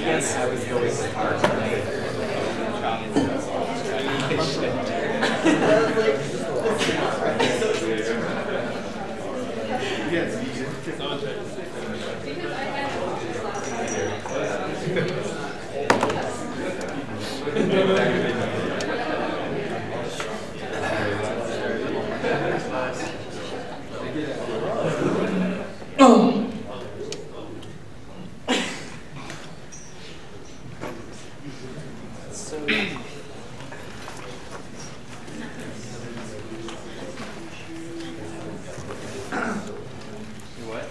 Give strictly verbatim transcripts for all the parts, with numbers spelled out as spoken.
Yes, I was going to car tonight. Oh. So what?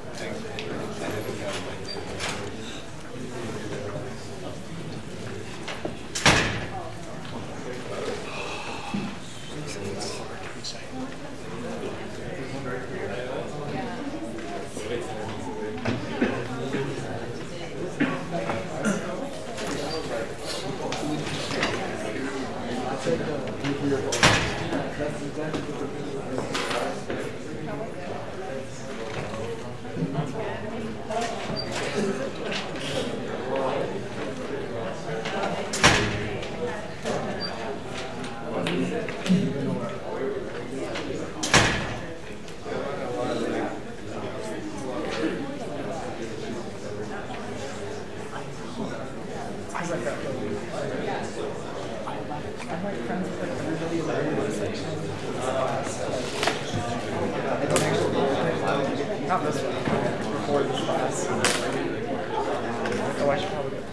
Not this one. Before this class. Oh, I should probably get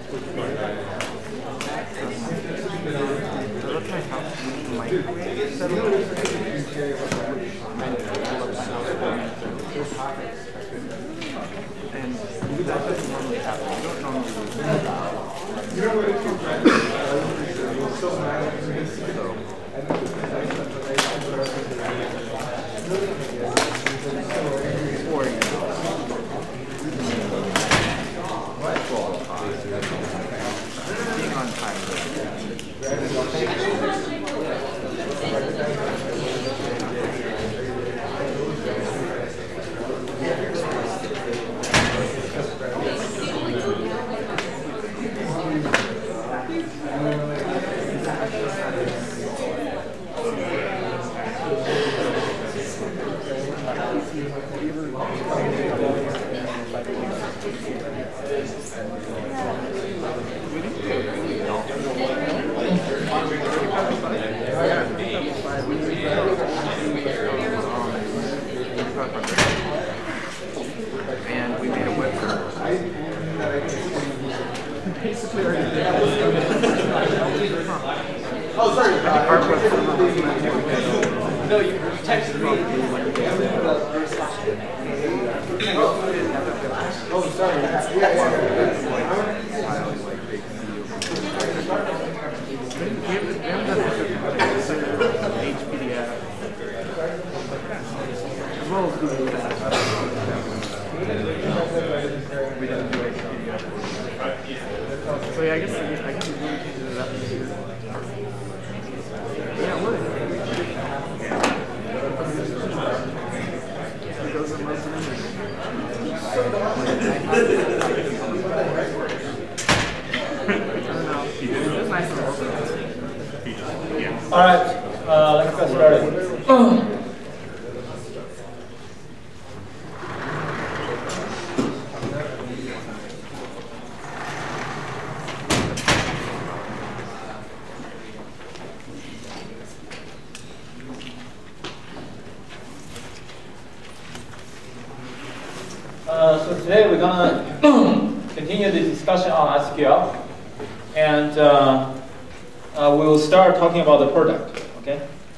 look at my house. Microwave settled. And that doesn't normally happen. You don't normally lose that. Or, you know, being on time. And we made a whip. Basically, already did. Oh, sorry. No, you texted me. Oh, sorry. Yeah, yeah, H P D F. As well as Google Docs. We didn't do H P D F. So yeah, I guess I guess we really changed it up this year. Yeah, it would. It goes in most of them. All right, uh, let's get started. Oh. Uh, so today we're gonna continue the discussion on S Q L, and uh, uh, we will start talking about the product. Okay.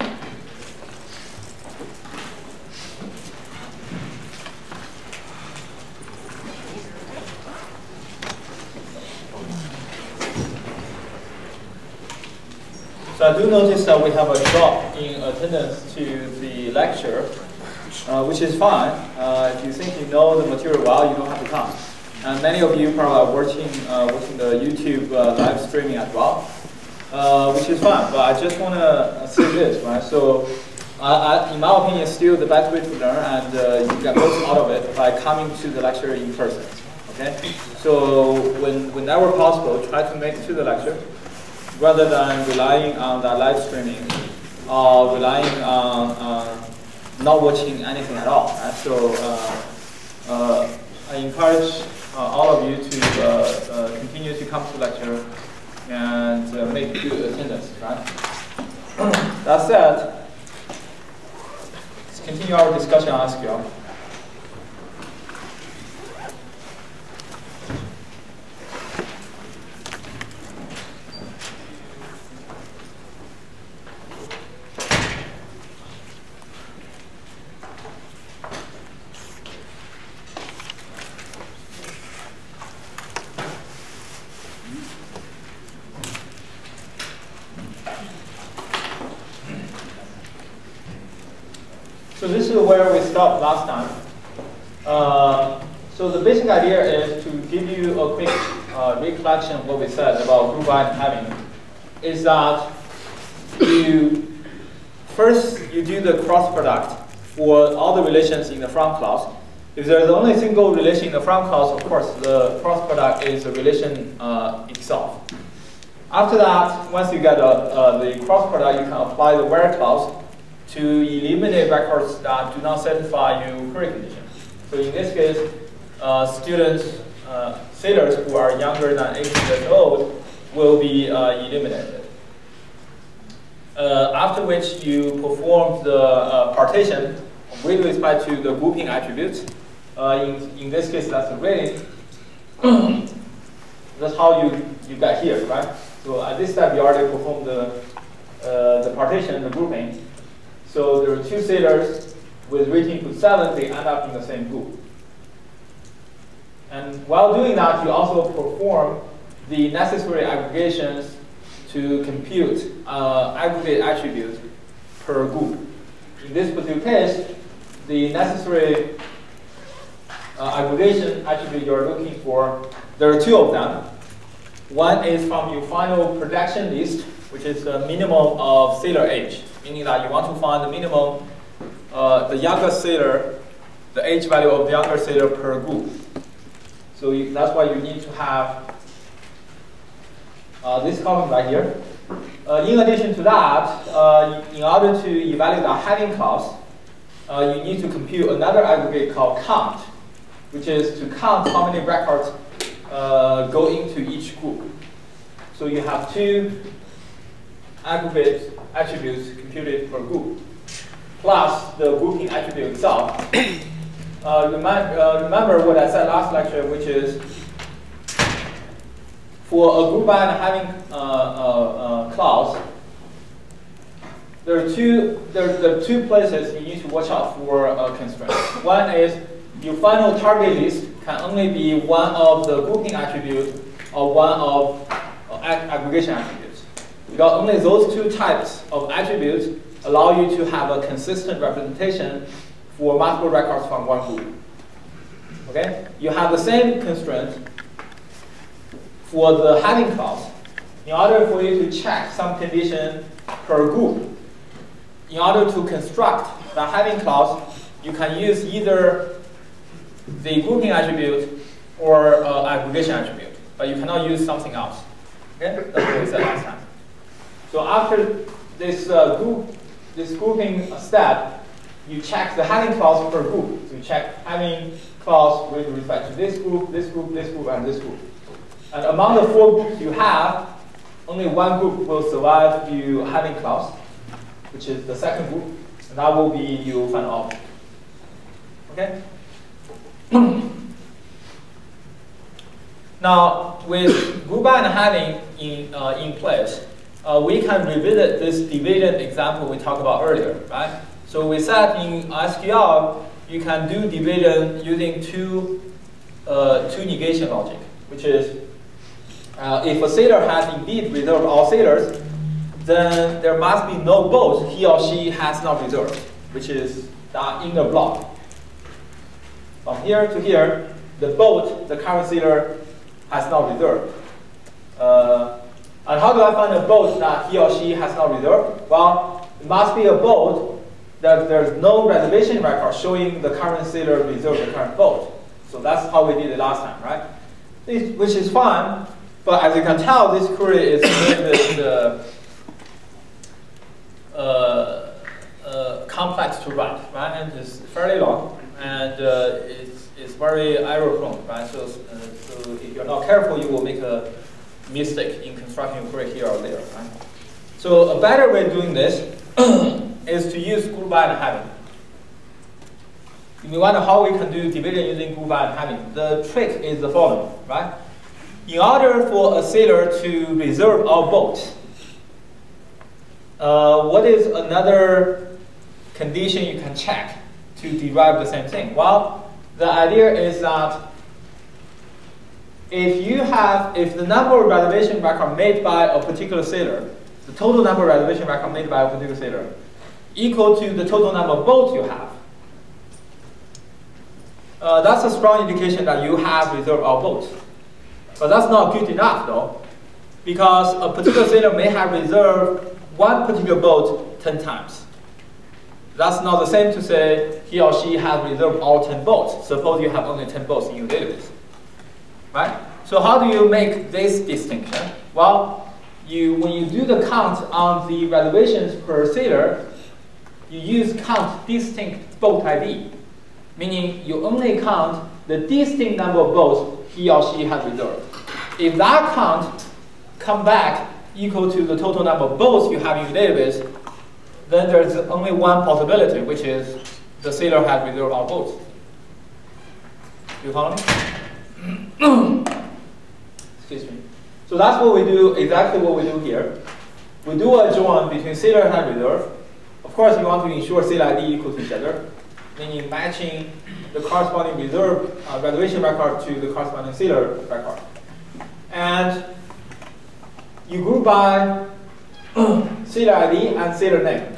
So I do notice that we have a drop in attendance to the lecture. Uh, which is fine. Uh, if you think you know the material well, you don't have to come. And many of you probably are watching, uh, watching the YouTube uh, live streaming as well, uh, which is fine. But I just want to say this, right? So, I, I, in my opinion, still the best way to learn, and uh, you get most out of it by coming to the lecture in person. Okay, so when, whenever possible, try to make it to the lecture rather than relying on that live streaming or relying on uh, not watching anything at all. Right? So uh, uh, I encourage uh, all of you to uh, uh, continue to come to lecture and uh, make good attendance. Right? That said, let's continue our discussion on S Q L. So this is where we stopped last time. Uh, so the basic idea is to give you a quick uh, recollection of what we said about group by and having. Is that you first you do the cross product for all the relations in the front clause. If there is only a single relation in the front clause, of course the cross product is the relation uh, itself. After that, once you get uh, uh, the cross product, you can apply the where clause to eliminate records that do not satisfy your query condition. So in this case, uh, students, uh, sailors who are younger than eighteen years old will be uh, eliminated. Uh, after which you perform the uh, partition with respect to the grouping attributes. Uh, in, in this case, that's the rating. That's how you, you get here, right? So at this step, you already performed the, uh, the partition and the grouping. So there are two sailors with rating equals seven, they end up in the same group. And while doing that, you also perform the necessary aggregations to compute uh, aggregate attribute per group. In this particular case, the necessary uh, aggregation attribute you're looking for, there are two of them. One is from your final projection list, which is the minimum of sailor age, meaning that you want to find the minimum, uh, the youngest sailor, the age value of the younger sailor per group. So you, that's why you need to have uh, this column right here. Uh, in addition to that, uh, in order to evaluate the having clause, uh, you need to compute another aggregate called count, which is to count how many records uh, go into each group. So you have two aggregate attributes computed per group, plus the grouping attribute itself. Uh, remind, uh, remember what I said last lecture, which is for a group by and having uh, uh, uh, clause, there are two there, there are two places you need to watch out for uh, constraints. One is your final target list can only be one of the grouping attribute or one of uh, ag aggregation attributes. Because only those two types of attributes allow you to have a consistent representation for multiple records from one group. Okay? You have the same constraint for the having clause. In order for you to check some condition per group, in order to construct the having clause, you can use either the grouping attribute or uh, aggregation attribute, but you cannot use something else. Okay? That's what we said last time. So after this uh, group, this grouping step, you check the having clause per group. So you check having clause with respect to this group, this group, this group, and this group. And among the four groups you have, only one group will survive your having clause, which is the second group, and that will be your final object. Okay? Now, with group by and having in, uh, in place, uh, we can revisit this division example we talked about earlier, right? So we said in S Q L, you can do division using two, uh, two negation logic, which is uh, if a sailor has indeed reserved all sailors, then there must be no boat he or she has not reserved, which is that inner block. From here to here, the boat the current sailor has not reserved. Uh, and how do I find a boat that he or she has not reserved? Well, it must be a boat that there's no reservation record showing the current sailor reserved the current boat. So that's how we did it last time, right? This, which is fine, but as you can tell, this query is a little bit uh, uh, uh, complex to write, right? And it's fairly long, and uh, it's, it's very error prone, right? So, uh, so if you're not careful, you will make a mistake in constructing a query here or there, right? So a better way of doing this is to use group by and having. You wonder how we can do division using group by and having. The trick is the following, right? In order for a sailor to reserve our boat, uh, what is another condition you can check to derive the same thing? Well, the idea is that if you have, if the number of reservation records made by a particular sailor, the total number of reservation records made by a particular sailor, equal to the total number of boats you have, uh, that's a strong indication that you have reserved our boats. But that's not good enough though, because a particular sailor may have reserved one particular boat ten times. That's not the same to say he or she has reserved all ten boats. Suppose you have only ten boats in your database, right? So how do you make this distinction? Well, you, when you do the count on the reservations per sailor, you use count distinct boat I D, meaning you only count the distinct number of boats he or she has reserved. If that count come back equal to the total number of boats you have in your database, then there's only one possibility, which is the sailor has reserved our boats. You follow me? Excuse me. So that's what we do, exactly what we do here. We do a join between sailor and reserve. Of course, you want to ensure sailor I D equals each other, meaning matching the corresponding reserve uh, reservation record to the corresponding sailor record. And you group by sailor I D and sailor name.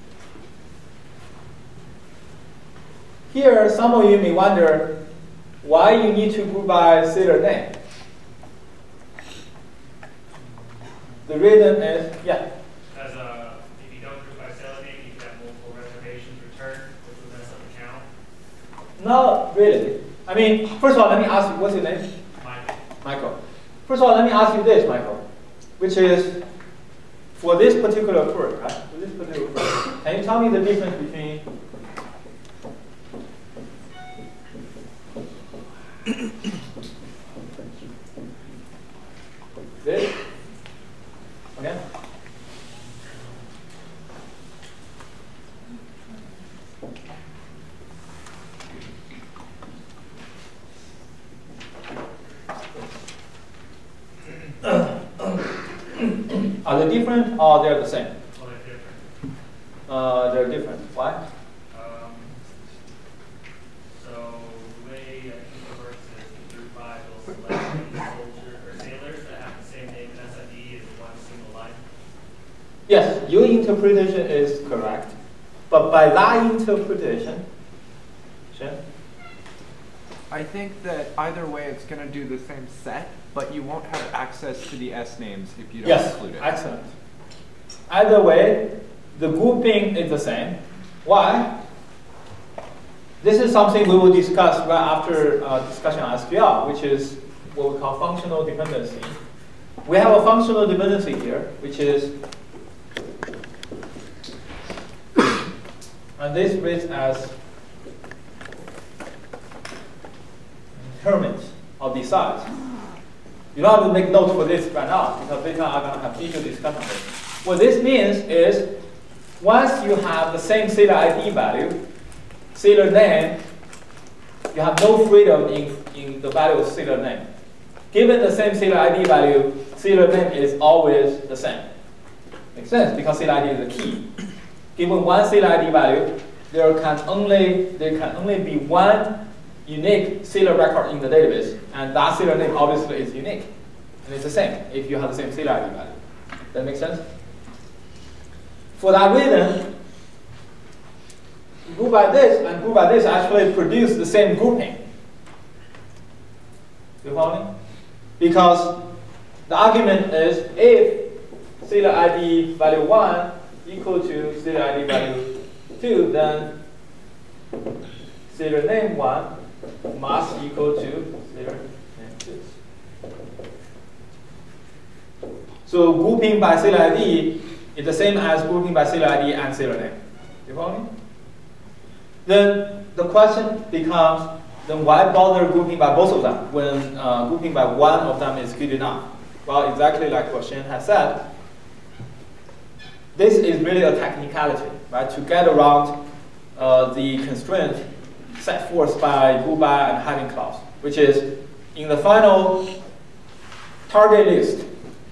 Here, some of you may wonder why you need to group by sailor name. The reason is, yeah. As a, if you don't group by sailor name, you can have multiple reservations returned, which will mess up the count. Not really. I mean, first of all, let me ask you, what's your name? Michael. Michael. First of all, let me ask you this, Michael, which is, for this particular query, right? For this particular query, can you tell me the difference between this? Okay. Are they different or they're the same? Well, they're different. Uh, they're different. Why? Um, so the way I think it works is the group by will select soldier or sailors that have the same name and S I D as one single line. Yes, your interpretation is correct. But by that interpretation, Shen? I think that either way it's going to do the same set, but you won't have access to the S names if you don't Yes, include it. excellent. Either way, the grouping is the same. Why? This is something we will discuss right after uh, discussion on S Q L, which is what we call functional dependency. We have a functional dependency here, which is, and this reads as determines or decides. You don't have to make notes for this right now, because later I'm going to have detailed discussion on this. What this means is, once you have the same sailor I D value, sailor name, you have no freedom in, in the value of sailor name. Given the same sailor I D value, sailor name is always the same. Makes sense, because sailor I D is the key. Given one sailor I D value, there can only there can only be one unique sailor record in the database, and that sailor name obviously is unique. And it's the same if you have the same sailor I D value. That makes sense? For that reason, group by this and group by this actually produce the same grouping. You follow me? Because the argument is if sailor I D value one equal to sailor I D value two, then sailor name one must equal to sailor name. So grouping by sailor I D is the same as grouping by sailor I D and sailor name. You follow me? Then the question becomes, then why bother grouping by both of them when uh, grouping by one of them is good enough? Well, exactly like what Shane has said, this is really a technicality, right? To get around uh, the constraint set forth by group by and having clause, which is in the final target list,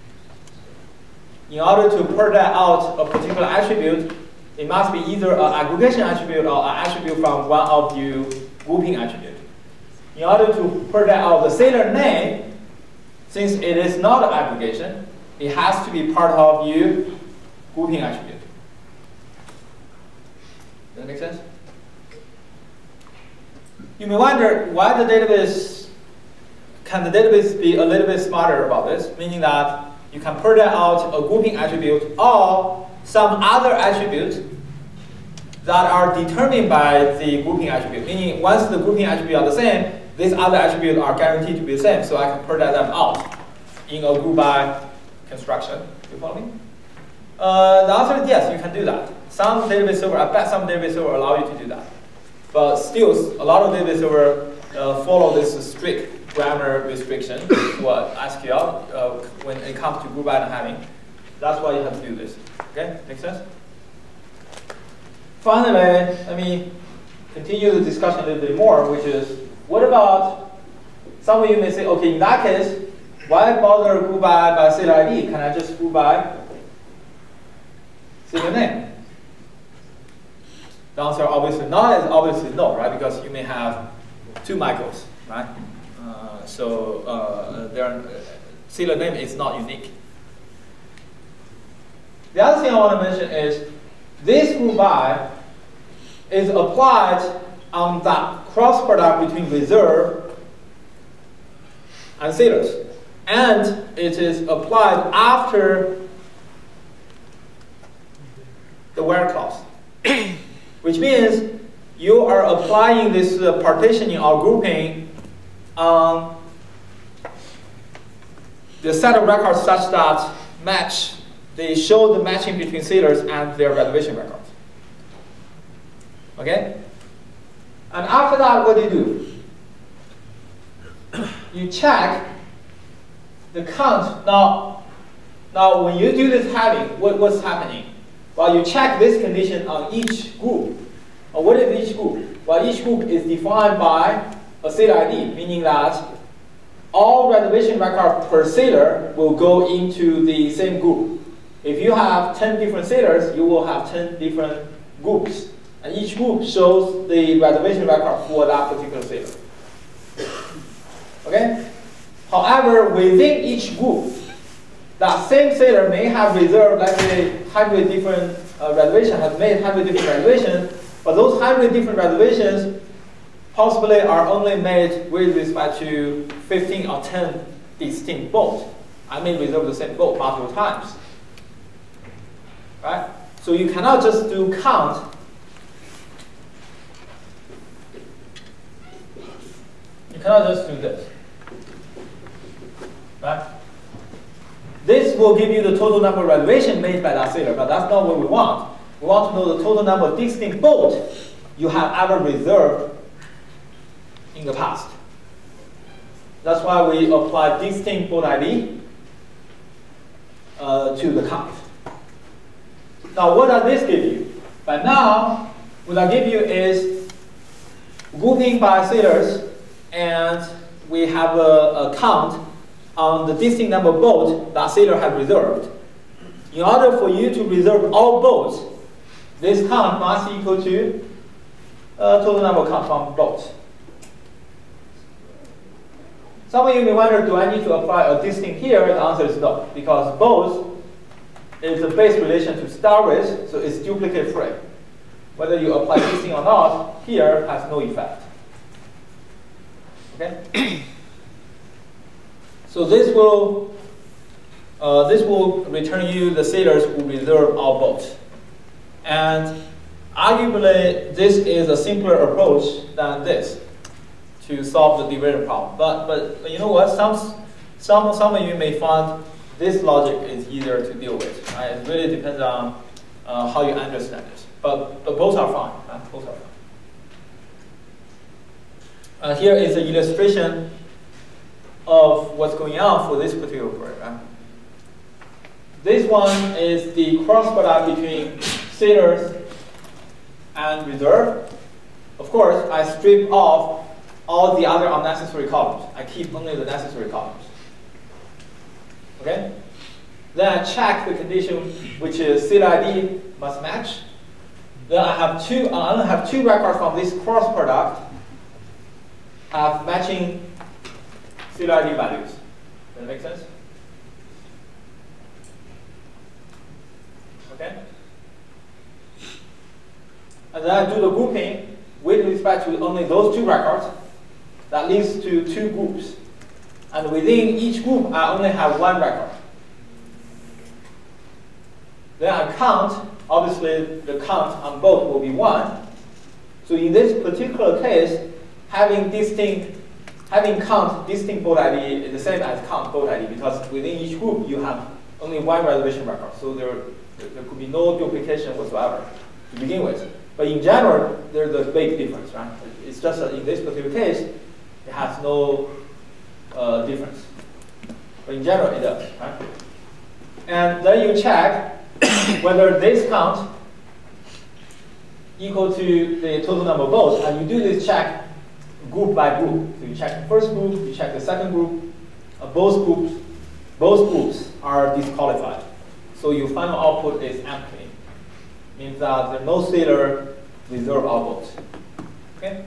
in order to put that out a particular attribute, it must be either an aggregation attribute or an attribute from one of you grouping attribute. In order to put that out the sailor name, since it is not an aggregation, it has to be part of you grouping attribute. Does that make sense? You may wonder why the database, can the database be a little bit smarter about this, meaning that you can put out a grouping attribute or some other attribute that are determined by the grouping attribute, meaning once the grouping attribute are the same, these other attributes are guaranteed to be the same, so I can put them out in a group by construction. You follow me? Uh, the answer is yes, you can do that. Some database server, I bet some database server allow you to do that. But still, a lot of database server uh, follow this strict grammar restriction for S Q L uh, when it comes to group by and having. That's why you have to do this. Okay, make sense? Finally, let me continue the discussion a little bit more, which is, what about, some of you may say, okay, in that case, why bother group by by sailor I D? Can I just group by sailor name? The answer obviously not is obviously no, right? Because you may have two Michaels, right? Uh, so uh, their uh, sailor name is not unique. The other thing I want to mention is this group by is applied on that cross product between reserve and sailors, and it is applied after the where clause, which means you are applying this uh, partitioning or grouping on the set of records such that match. They show the matching between sailors and their reservation records. Okay? And after that, what do you do? You check the count. Now, now when you do this having, what, what's happening? Well, you check this condition on each group. Or what is each group? Well, each group is defined by a sailor I D, meaning that all reservation records per sailor will go into the same group. If you have ten different sailors, you will have ten different groups. And each group shows the reservation record for that particular sailor. Okay? However, within each group, that same sailor may have reserved, let's say, one hundred different uh, reservations, has made one hundred different reservations, but those one hundred different reservations possibly are only made with respect to fifteen or ten distinct boats. I may reserve the same boat multiple times. Right? So you cannot just do count. You cannot just do this. Right? This will give you the total number of reservations made by that sailor, but that's not what we want. We want to know the total number of distinct boats you have ever reserved in the past. That's why we apply distinct boat I D uh, to the count. Now, what does this give you? But now, what I give you is grouping by sailors, and we have a, a count on the distinct number of boats that sailor has reserved. In order for you to reserve all boats, this count must equal to uh, total number of count from boats. Some of you may wonder, do I need to apply a distinct here? The answer is no, because boats is a base relation to start with, so it's duplicate free. Whether you apply distinct or not, here has no effect. Okay? So this will uh, this will return you the sailors who reserve all boats. And arguably, this is a simpler approach than this to solve the division problem. But, but, but you know what? Some, some, some of you may find this logic is easier to deal with. Right? It really depends on uh, how you understand it. But, but both are fine. Right? Both are fine. Uh, here is an illustration of what's going on for this particular query. Right? This one is the cross product between sailors and reserve. Of course, I strip off all the other unnecessary columns. I keep only the necessary columns. Okay? Then I check the condition, which is sailor I D must match. Then I have two. I only have two records from this cross product have matching sailor I D values. Does that make sense? Okay? And then I do the grouping with respect to only those two records. That leads to two groups. And within each group, I only have one record. Then I count. Obviously, the count on both will be one. So in this particular case, having distinct, having count distinct boat I D is the same as count boat I D, because within each group you have only one reservation record. So there, there could be no duplication whatsoever to begin with. But in general, there's a big difference, right? It's just that in this particular case, it has no uh, difference. But in general, it does, right? And then you check whether this count equal to the total number of boats, and you do this check group by group. So you check the first group, you check the second group. Uh, both groups, both groups are disqualified. So your final output is empty. Means that there's no sailor reserve all boats. Okay.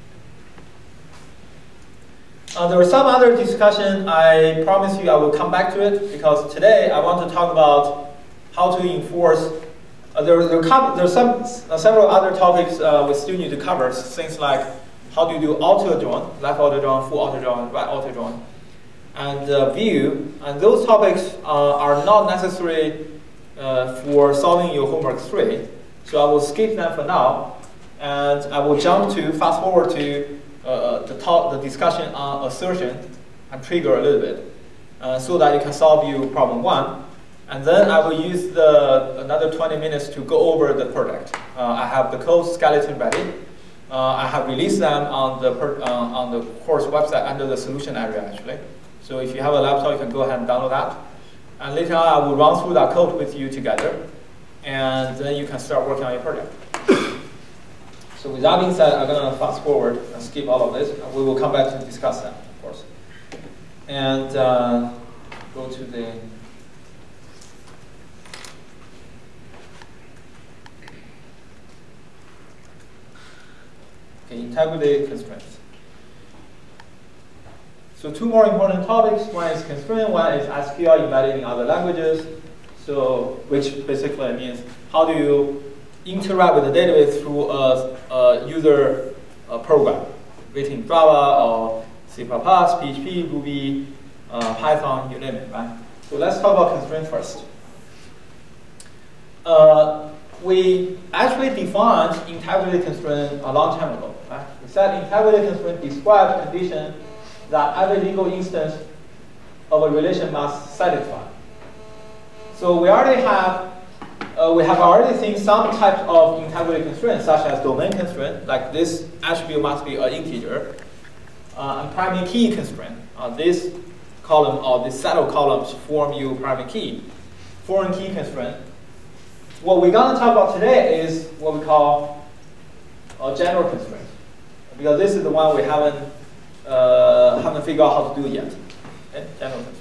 Uh, there was some other discussion. I promise you I will come back to it, because today I want to talk about how to enforce. Uh, there there, there are some uh, several other topics uh, we still need to cover. Things like how do you do auto join, left auto join, full auto join, right auto join, and uh, view. And those topics uh, are not necessary uh, for solving your homework three. So I will skip them for now, and I will jump to fast forward to uh, the talk, the discussion on assertion and trigger a little bit, uh, so that you can solve your problem one. And then I will use the another twenty minutes to go over the project. Uh, I have the code skeleton ready. Uh, I have released them on the per, uh, on the course website under the solution area actually. So if you have a laptop, you can go ahead and download that. And later on, I will run through that code with you together, and then you can start working on your project. So with that being said, I'm gonna fast forward and skip all of this, and we will come back to discuss them, of course. And uh, go to the Okay, integrity constraints. So two more important topics. One is constraint, one is S Q L embedded in other languages. So which basically means how do you interact with the database through a, a user a program, written in Java or C plus plus, P H P, Ruby, uh, Python, you name it, right? So let's talk about constraint first. Uh, we actually defined integrity constraint a long time ago. Right? We said integrity constraint describes condition that every legal instance of a relation must satisfy. So we already have uh, we have already seen some types of integrity constraints, such as domain constraint, like this attribute must be an integer, uh, and primary key constraint. Uh, this column or this set of columns form your primary key. Foreign key constraint. What we're going to talk about today is what we call a general constraint, because this is the one we haven't uh, haven't figured out how to do yet. Okay? General constraint.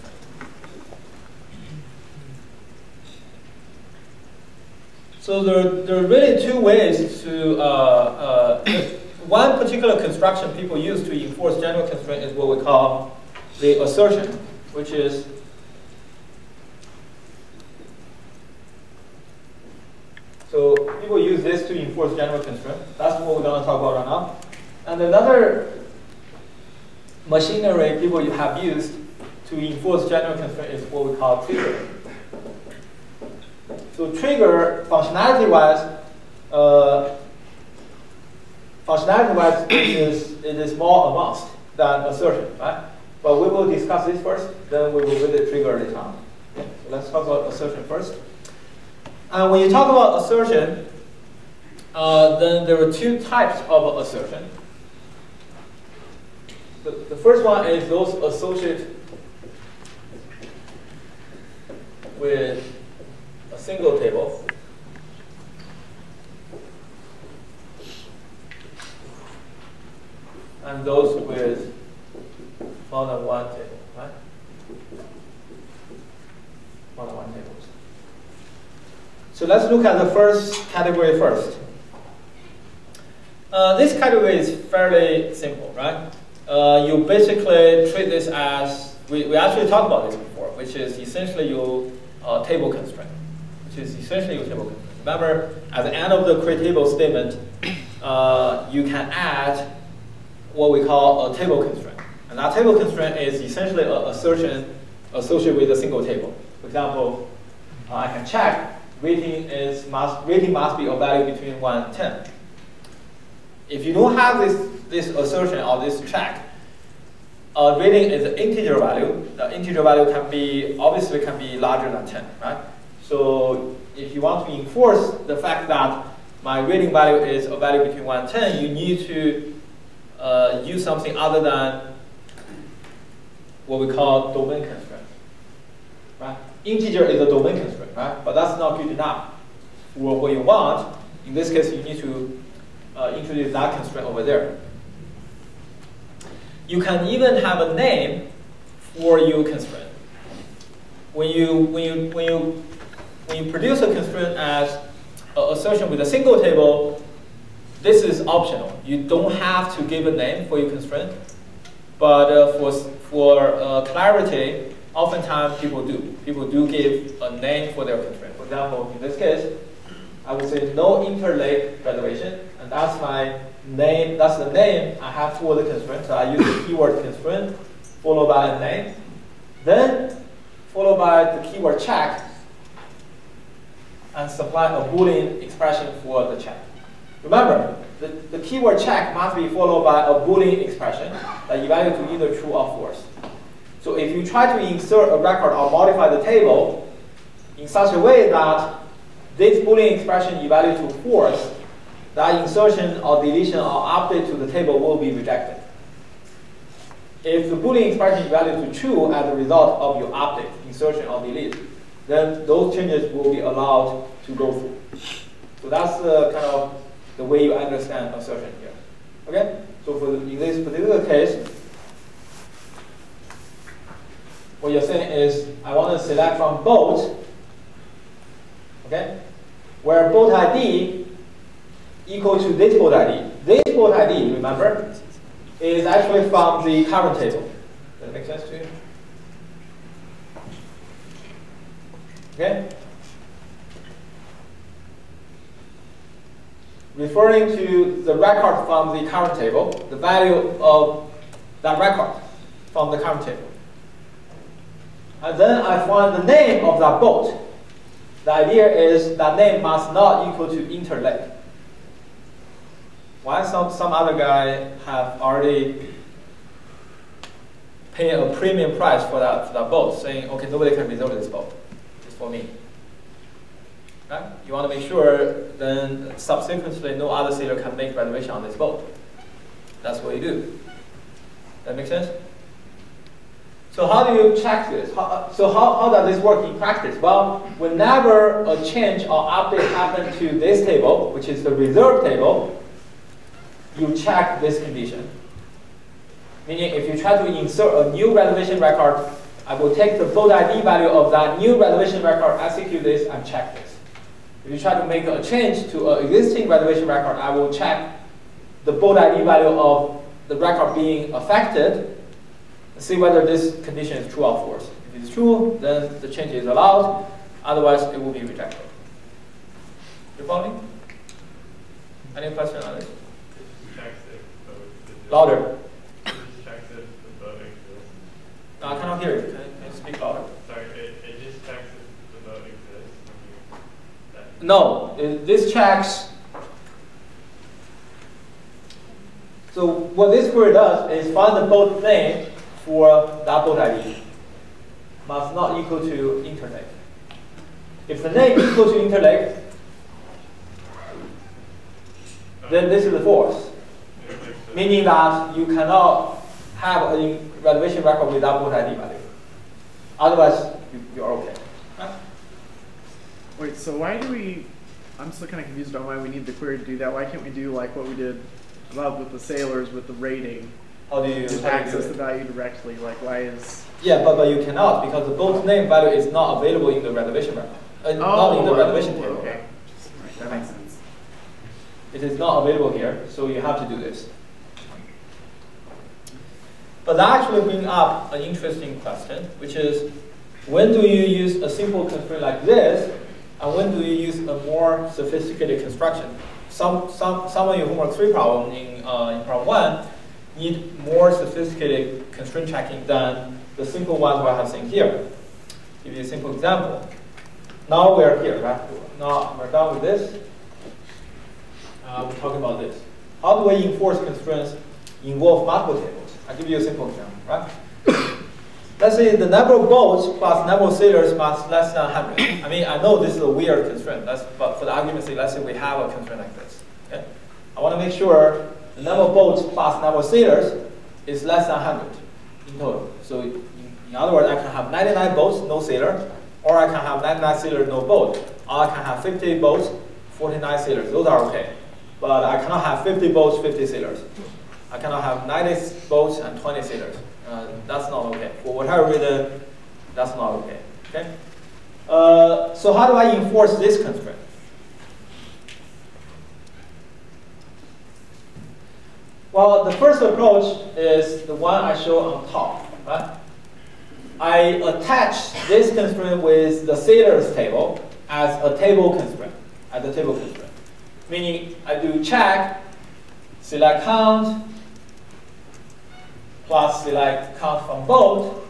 So there, there are really two ways to. Uh, uh, one particular construction people use to enforce general constraint is what we call the assertion, which is so people use this to enforce general constraint. That's what we're going to talk about right now. And another machinery people have used to enforce general constraint is what we call trigger. So trigger, functionality-wise, uh, functionality-wise, it is it is more advanced. than assertion, right? But we will discuss this first, then we will with the trigger later on. Okay? So let's talk about assertion first. And when you talk about assertion, uh, then there are two types of assertion. The, the first one is those associated with a single table. And those with more than one table, right? More than one tables. So let's look at the first category first. Uh, this category is fairly simple, right? Uh, you basically treat this as, we, we actually talked about this before, which is essentially your uh, table constraint, which is essentially your table constraint. Remember, at the end of the create table statement, uh, you can add what we call a table constraint. And that table constraint is essentially an assertion associated with a single table. For example, uh, I can check rating is must rating must be a value between one and ten. If you don't have this this assertion or this check, uh, rating is an integer value. The integer value can be obviously can be larger than ten, right? So if you want to enforce the fact that my rating value is a value between one and ten, you need to uh, use something other than what we call domain constraint. Right? Integer is a domain constraint, right? But that's not good enough for what you want. In this case, you need to uh, introduce that constraint over there. You can even have a name for your constraint. When you when you when you when you produce a constraint as an assertion with a single table, this is optional. You don't have to give a name for your constraint, but uh, for for uh, clarity, oftentimes people do. People do give a name for their constraint. For example, in this case, I would say no interlake reservation, and that's my name. That's the name I have for the constraint. So I use the keyword constraint followed by a name, then followed by the keyword check, and supply a Boolean expression for the check. Remember, the, the keyword check must be followed by a Boolean expression that evaluates to either true or false. So if you try to insert a record or modify the table in such a way that this Boolean expression evaluates to false, that insertion or deletion or update to the table will be rejected. If the Boolean expression evaluates to true as a result of your update, insertion or delete, then those changes will be allowed to go through. So that's the kind of the way you understand assertion here. Okay? So for the, in this particular case, what you're saying is, I want to select from both, okay, where both I D equal to this both I D. This both I D, remember, is actually from the current table. Does that make sense to you? Okay? Referring to the record from the current table, the value of that record from the current table. And then I find the name of that boat. The idea is that name must not equal to interlake. Why some, some other guy have already paid a premium price for that, for that boat, saying, okay, nobody can reserve this boat. It's for me. Right? You want to make sure then subsequently no other sailor can make reservation on this boat. That's what you do. That make sense? So how do you check this? How, so how, how does this work in practice? Well, whenever a change or update happens to this table, which is the reserved table, you check this condition. Meaning if you try to insert a new reservation record, I will take the boat I D value of that new reservation record, execute this, and check this. If you try to make a change to an existing reservation record, I will check the boat I D value of the record being affected, see whether this condition is true or false. If it's true, then the change is allowed. Otherwise, it will be rejected. You follow me? Any question on this? Louder. Checks if the boat exists. No, I cannot hear you. Can you, can you speak louder? Sorry, it, it just checks if the boat exists. When you, No, it, this checks. So what this query does is find the boat name for that boat I D must not equal to Interlake. If the name is equal to Interlake, then this is the false, meaning that you cannot have a reservation record with that boat I D value. Otherwise, you, you're okay. Right? Wait, so why do we, I'm still kind of confused on why we need the query to do that. Why can't we do like what we did above with the sailors with the rating? How do you, Just how do you access do the it? value directly. Like why is... Yeah, but, but you cannot because the boat name value is not available in the reservation record. Uh, oh, not in the reservation oh, table. okay. Right, that makes sense. It is not available here, so you have to do this. But that actually brings up an interesting question, which is, when do you use a simple constraint like this, and when do you use a more sophisticated construction? Some, some, some of your homework three problem in, uh, in problem one need more sophisticated constraint checking than the simple ones we have seen here. Give you a simple example. Now we're here, right? Now we're done with this. Uh, we're talking about this. How do we enforce constraints involve multiple tables? I'll give you a simple example, right? Let's say the number of boats plus number of sailors must less than one hundred. I mean, I know this is a weird constraint, that's, but for the argument's sake, let's say we have a constraint like this. Okay? I want to make sure the number of boats plus number of sailors is less than one hundred in total. So in, in other words, I can have ninety-nine boats, no sailor, or I can have ninety-nine sailors, no boat. Or I can have fifty boats, forty-nine sailors. Those are okay. But I cannot have fifty boats, fifty sailors. I cannot have ninety boats and twenty sailors. Uh, that's not okay. For whatever reason, that's not okay. Okay. Uh, so how do I enforce this constraint? Well, the first approach is the one I show on top. Right? I attach this constraint with the sailors table as a table constraint. As a table constraint, meaning I do check select count plus select count from boat.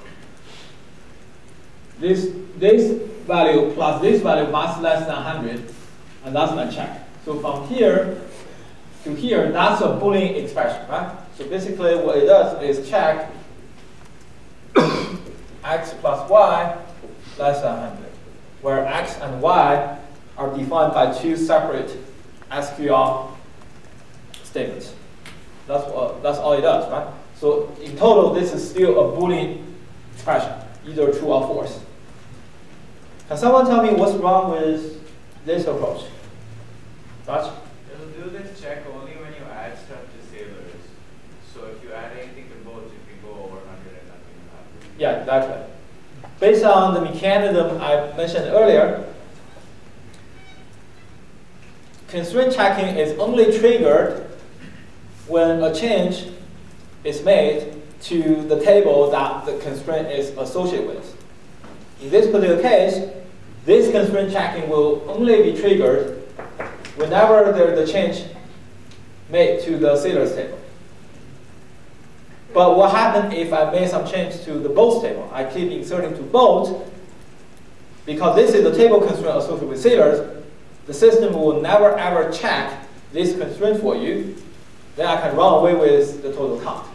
This, this value plus this value must less than one hundred, and that's my check. So from here to here, that's a Boolean expression, right? So basically what it does is check x plus y less than one hundred, where x and y are defined by two separate S Q L statements. That's, what, that's all it does, right? So in total, this is still a Boolean expression, either true or false. Can someone tell me what's wrong with this approach? Raj? It'll do this check only when you add stuff to sailors. So if you add anything to boats, it can go over one hundred and nothing will happen. Yeah, exactly. Based on the mechanism I mentioned earlier, constraint checking is only triggered when a change is made to the table that the constraint is associated with. In this particular case, this constraint checking will only be triggered whenever there is a change made to the sailors table. But what happens if I made some change to the boats table? I keep inserting to boats, because this is the table constraint associated with sailors, the system will never ever check this constraint for you. Then I can run away with the total count.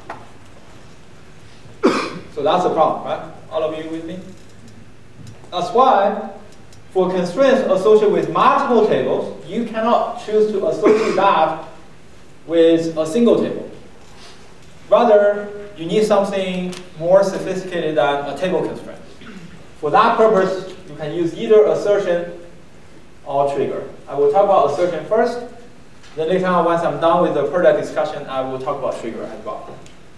So that's the problem, right? All of you with me? That's why for constraints associated with multiple tables, you cannot choose to associate that with a single table. Rather, you need something more sophisticated than a table constraint. For that purpose, you can use either assertion or trigger. I will talk about assertion first. Then later on, once I'm done with the product discussion, I will talk about trigger as well.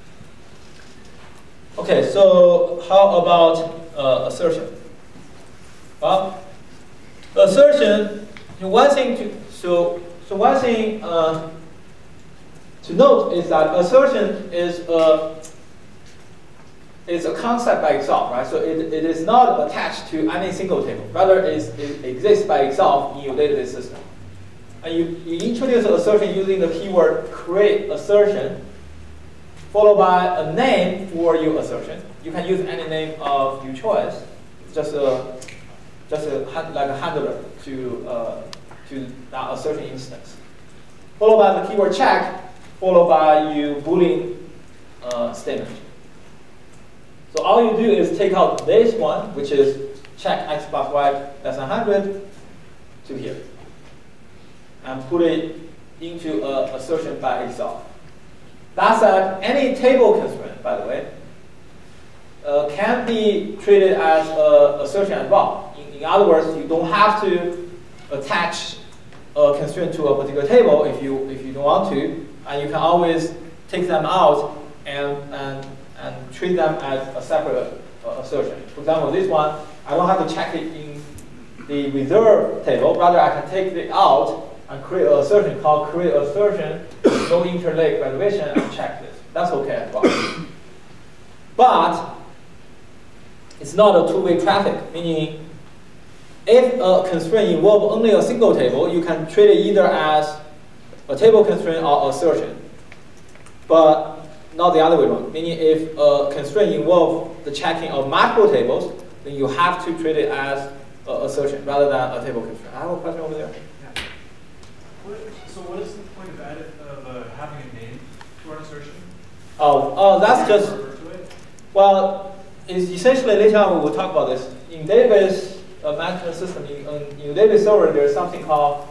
Okay, so how about uh, assertion? Well, assertion, one thing to, so, so one thing uh, to note is that assertion is a, is a concept by itself, right? So it, it is not attached to any single table. Rather, it, is, it exists by itself in your database system. And you, you introduce an assertion using the keyword create assertion, followed by a name for your assertion. You can use any name of your choice. It's just a, just a, like a handler to, uh, to that assertion instance. Followed by the keyword check, followed by your Boolean uh, statement. So all you do is take out this one, which is check x plus y less than one hundred to here, and put it into an assertion by itself. That said, any table constraint, by the way, uh, can be treated as an assertion as well. In, in other words, you don't have to attach a constraint to a particular table if you if you don't want to, and you can always take them out and and and treat them as a separate uh, assertion. For example, this one, I don't have to check it in the reserve table. Rather, I can take it out and create an assertion called create assertion, no interlake reservation, and check this. That's okay as well. But it's not a two-way traffic, meaning if a constraint involves only a single table, you can treat it either as a table constraint or assertion, but not the other way around. Meaning if a constraint involves the checking of multiple tables, then you have to treat it as an assertion rather than a table constraint. I have a question over there. Yeah. What, so what is the point of, edit, of uh, having a name to an assertion? Oh, oh, that's just, Refer to it? well, it's essentially later on we will talk about this. In database uh, management system, in, in your database server, there's something called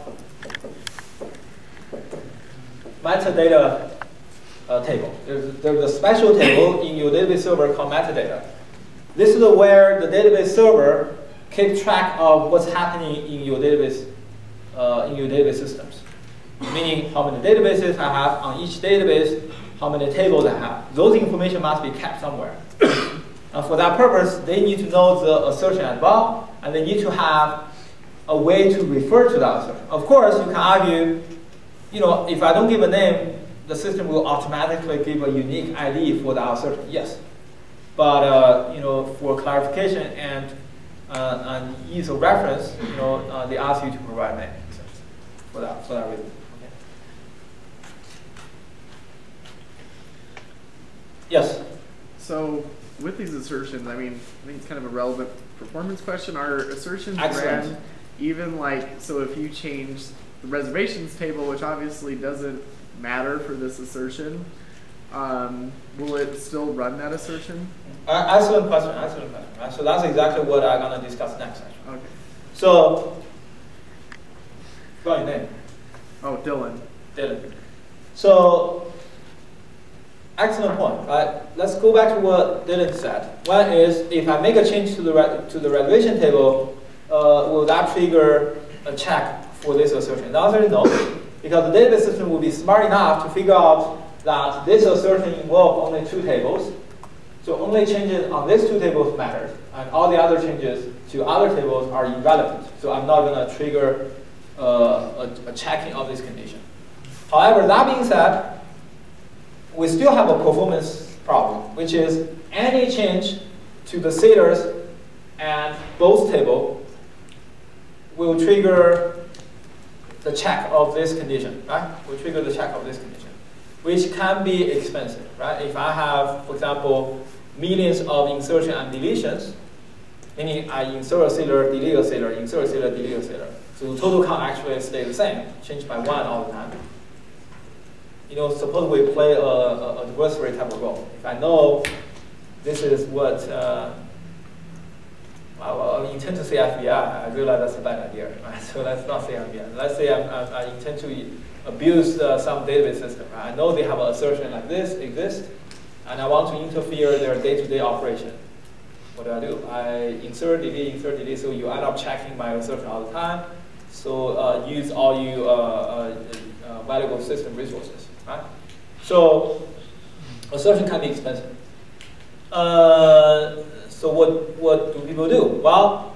metadata uh, table. There's, there's a special table in your database server called metadata. This is where the database server keeps track of what's happening in your database, uh, in your database systems. Meaning how many databases I have on each database, how many tables I have. Those information must be kept somewhere. And for that purpose, they need to know the assertion as well, and they need to have a way to refer to that assertion. Of course, you can argue, you know, if I don't give a name, the system will automatically give a unique I D for that assertion. Yes. But uh, you know, for clarification and, uh, and ease of reference, you know, uh, they ask you to provide a name for that, for that reason. Okay. Yes? So with these assertions, I mean, I think it's kind of a relevant performance question. Are assertions Excellent. ran even like, so if you change the reservations table, which obviously doesn't matter for this assertion, um, will it still run that assertion? Uh, excellent question, excellent question. Right? So that's exactly what I'm going to discuss next, actually. Okay. So, what's your name? Oh, Dylan. Dylan. So, excellent point, right? Let's go back to what Dylan said. One is, if I make a change to the re to the reservation table, uh, will that trigger a check for this assertion? The answer is no, because the database system will be smart enough to figure out that this assertion involves only two tables. So only changes on these two tables matter, and all the other changes to other tables are irrelevant. So I'm not going to trigger uh, a, a checking of this condition. However, that being said, we still have a performance problem, which is any change to the sailors and both table will trigger the check of this condition, right? Will trigger the check of this condition, which can be expensive, right? If I have, for example, millions of insertion and deletions, meaning I insert a sailor, delete a sailor, insert a sailor, delete a sailor. So the total count actually stays the same, change by one all the time. You know, suppose we play a, a adversary type of role. If I know this is what, uh, well, I intend to say F B I, I realize that's a bad idea, right? So let's not say F B I. Let's say I'm, I, I intend to abuse uh, some database system. Right? I know they have an assertion like this exists, and I want to interfere their day-to-day operation. What do I do? I insert, delete, insert, delete, so you end up checking my assertion all the time. So uh, use all you uh, uh, uh, valuable system resources. Right? So assertion can be expensive. Uh, so what, what do people do? Well,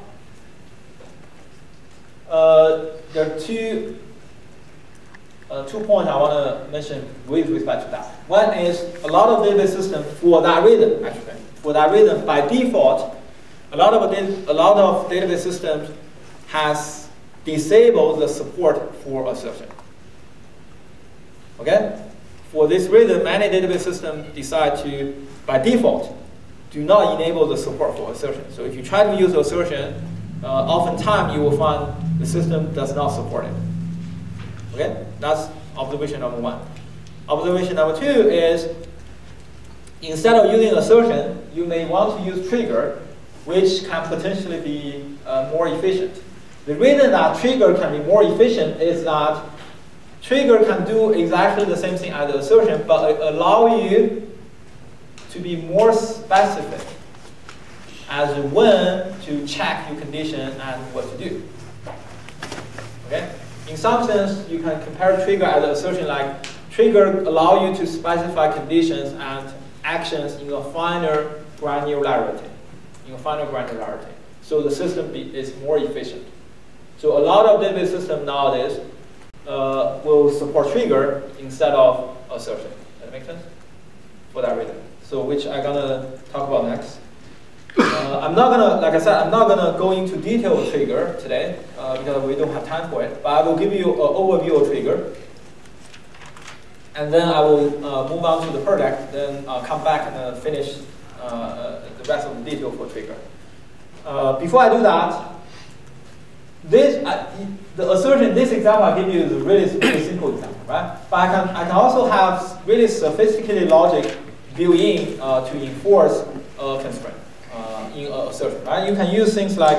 uh, there are two Uh, two points I want to mention with respect to that. One is a lot of database systems, for that reason, actually, for that reason, by default, a lot of a lot of database systems has disabled the support for assertion. Okay, for this reason, many database systems decide to, by default, do not enable the support for assertion. So if you try to use assertion, uh, oftentimes you will find the system does not support it. Okay, that's observation number one. Observation number two is, instead of using assertion, you may want to use trigger, which can potentially be uh, more efficient. The reason that trigger can be more efficient is that trigger can do exactly the same thing as the assertion, but allow you to be more specific as to when to check your condition and what to do. Okay? In some sense, you can compare trigger as an assertion like trigger allow you to specify conditions and actions in a finer granularity. In a finer granularity. So the system be, is more efficient. So a lot of database systems nowadays uh, will support trigger instead of assertion. Does that make sense? For that reason. So which I'm gonna talk about next. Uh, I'm not gonna, like I said, I'm not gonna go into detail of trigger today uh, because we don't have time for it. But I will give you an overview of trigger, and then I will uh, move on to the project. Then I'll come back and uh, finish uh, the rest of the detail for trigger. Uh, before I do that, this uh, the assertion. This example I give you is a really, really simple example, right? But I can I can also have really sophisticated logic built in uh, to enforce a constraint. Uh, in a assertion, right? You can use things like,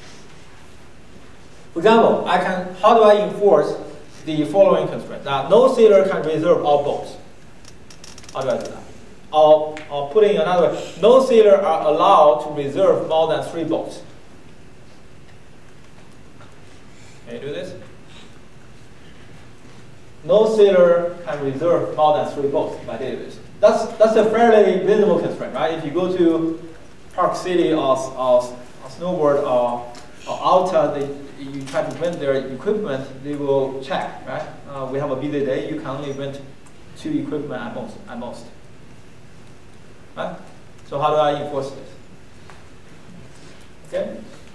for example, I can. How do I enforce the following constraint? That no sailor can reserve all boats. How do I do that? I'll, I'll put it in another way. No sailor are allowed to reserve more than three boats. Can you do this? No sailor can reserve more than three boats in my database. That's that's a fairly reasonable constraint, right? If you go to Park City or, or, or Snowboard or, or Alta, they, you try to rent their equipment, they will check, right? Uh, we have a busy day, you can only rent two equipment at most, at most. Right? So how do I enforce this? Okay?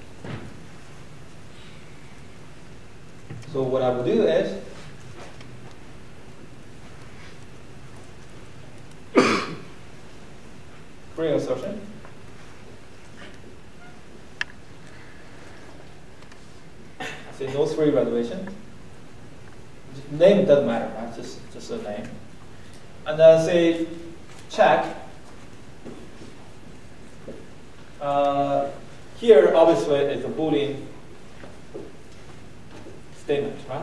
So what I will do is, create assertion. Say no three reservation. Name doesn't matter, right? Just just a name. And then say check. Uh, here obviously it's a Boolean statement, right?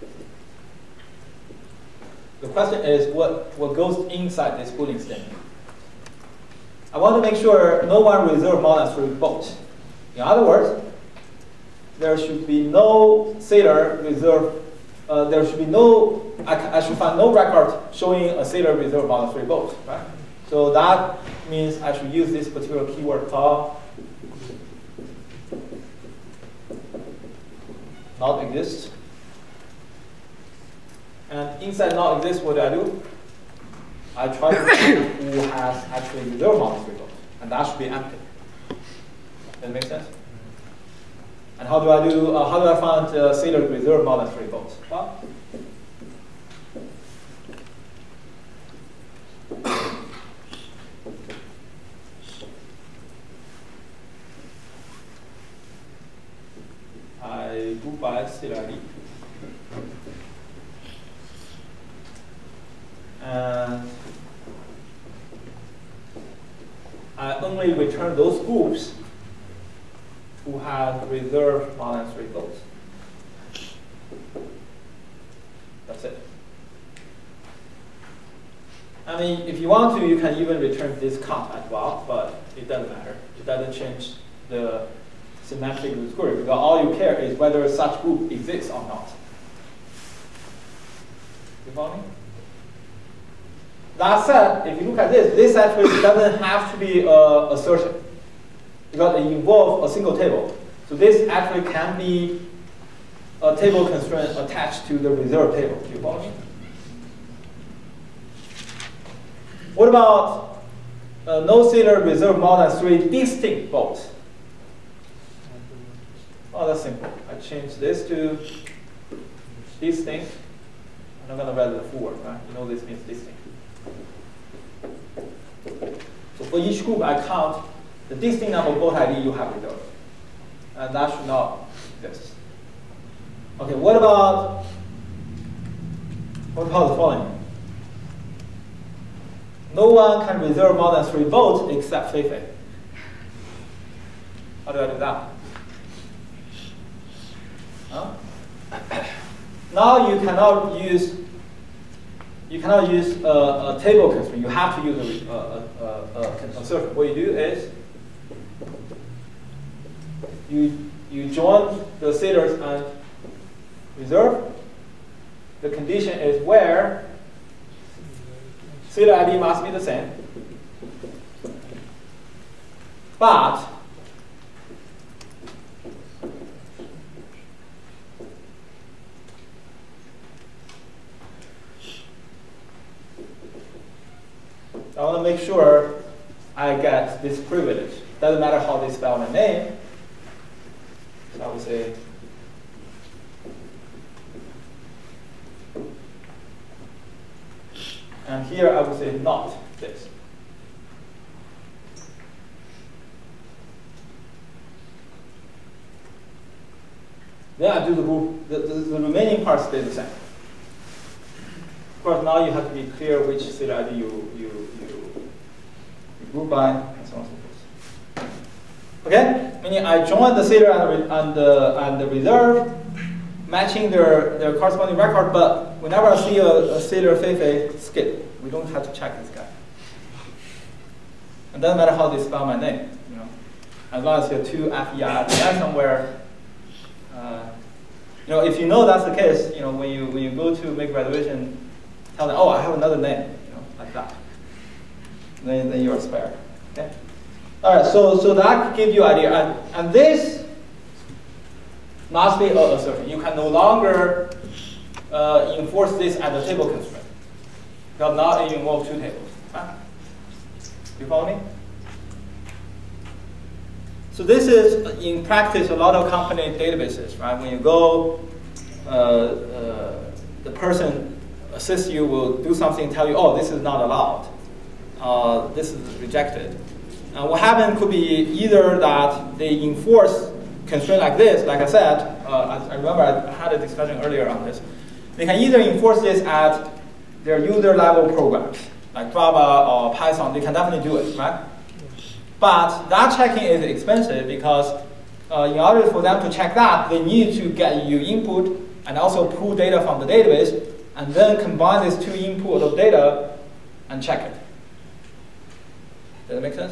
The question is what, what goes inside this Boolean statement. I want to make sure no one reserves more than three boats. In other words, there should be no sailor reserve, uh, there should be no, I, I should find no record showing a sailor reserve more than three boats, right? So that means I should use this particular keyword called not exist. And inside not exist, what do I do? I try to find who has actually reserved more than three boats, and that should be empty. Does that make sense? And how do I do? Uh, how do I find uh, sailor reserve more than three boats? Well, I group by sailor I D, and I only return those groups who have reserved more than three boats. That's it. I mean, if you want to, you can even return this count as well, but it doesn't matter. It doesn't change the semantic of the query, because all you care is whether such group exists or not. You follow me? That said, if you look at this, this actually doesn't have to be an assertion, because it involves a single table. So this actually can be a table constraint attached to the reserved table. Do you follow me? What about uh, no sailor reserve more than three distinct boats? Oh, that's simple. I change this to distinct. I'm not going to write the full word, right? You know this means distinct. So for each group, I count the distinct number of boat I D you have reserved. And that should not exist. Okay, what about, what about the following? no one can reserve more than three votes except Feifei. How do I do that? Huh? Now you cannot use you cannot use a, a table constraint. You have to use a, a, a, a assertion. What you do is you you join the sailors and reserve. The condition is where sailor I D must be the same, but I want to make sure I get this privilege. Doesn't matter how they spell my name. So I would say and here I would say not this. Then I do the group, the, the, the remaining part stays the same. Of course, now you have to be clear which sailor I D you, you, you, you group by, and so on and so forth. Okay? Meaning I join the sailor and, and, the, and the reserve, matching their, their corresponding record, but whenever I see a, a sailor Feifei, skip. We don't have to check this guy. It doesn't matter how they spell my name, you know. As long as you have two F E I at the end somewhere. Uh, you know, if you know that's the case, you know, when you when you go to make reservation, tell them, oh, I have another name, you know, like that. Then then you are spared. Okay. All right. So so that gives you idea, and, and this must be an assertion. You can no longer uh, enforce this as a table constraint. Because now it involves two tables. Huh? You follow me? So this is, in practice, a lot of company databases, right? When you go, uh, uh, the person assists you will do something, tell you, oh, this is not allowed. Uh, this is rejected. And what happened could be either that they enforce constraint like this, like I said, uh, I, I remember I had a discussion earlier on this. They can either enforce this at their user level programs, like Java or Python, they can definitely do it, right? But that checking is expensive because uh, in order for them to check that, they need to get you input and also pull data from the database and then combine these two input of data and check it. Does that make sense?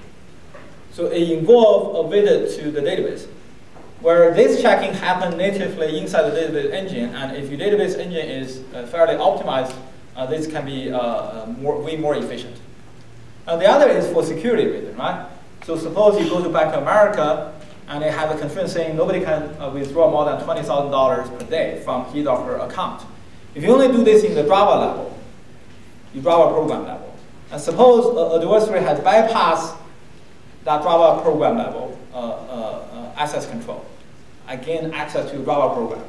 So it involves a visit to the database, where this checking happens natively inside the database engine, and if your database engine is uh, fairly optimized, uh, this can be uh, uh, more, way more efficient. And the other is for security reason, right? So suppose you go to Bank of America, and they have a constraint saying nobody can uh, withdraw more than twenty thousand dollars per day from his or her account. If you only do this in the Java level, your Java program level, and suppose an adversary has bypassed that Java program level uh, uh, uh, access control, I gain access to Java program.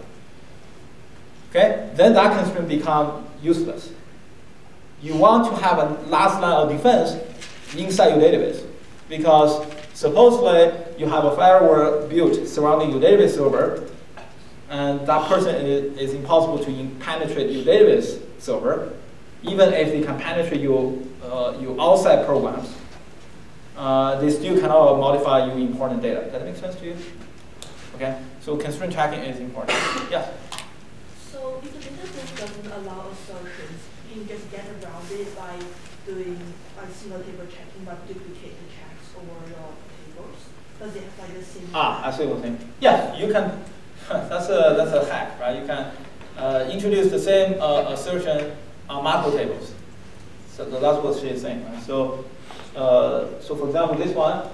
Okay, then that constraint becomes useless. You want to have a last line of defense inside your database, because supposedly you have a firewall built surrounding your database server, and that person is, is impossible to in penetrate your database server, even if they can penetrate your uh, your outside programs. Uh, they still cannot modify your important data. Does that make sense to you? Okay, so constraint tracking is important. Yes? So if the database doesn't allow assertions, you just get around it by doing a single table checking, but duplicate the checks over your tables? Does it have like the same? Ah, I see what you're saying. Yes, you can. that's a that's a hack, right? You can uh, introduce the same uh, assertion on multiple tables. So that's what she is saying. Right? So. Uh, so for example, this one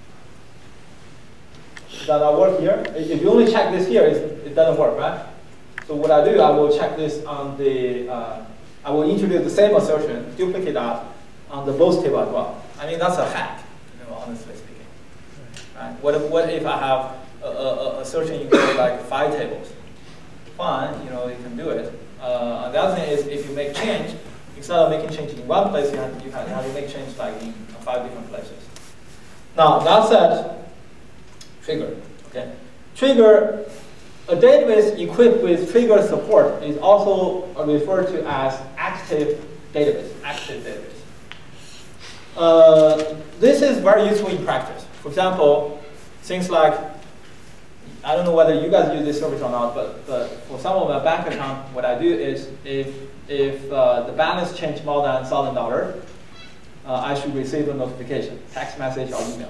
does not work here. If you only check this here, it doesn't work, right? So what I do, I will check this on the, uh, I will introduce the same assertion, duplicate that on the both table as well. I mean, that's a hack, you know, honestly speaking. Right? What if, what if I have a, a, a assertion equal like five tables? Fine, you know, you can do it. Uh, the other thing is if you make change, instead of making change in one place, you have, you have, you have to make change like in five different places. Now, that said, trigger, okay? Trigger, a database equipped with trigger support is also referred to as active database, active database. uh, this is very useful in practice. For example, things like, I don't know whether you guys use this service or not, but, but for some of my bank account, what I do is if, if uh, the balance changed more than one thousand dollars, uh, I should receive a notification, text message or email.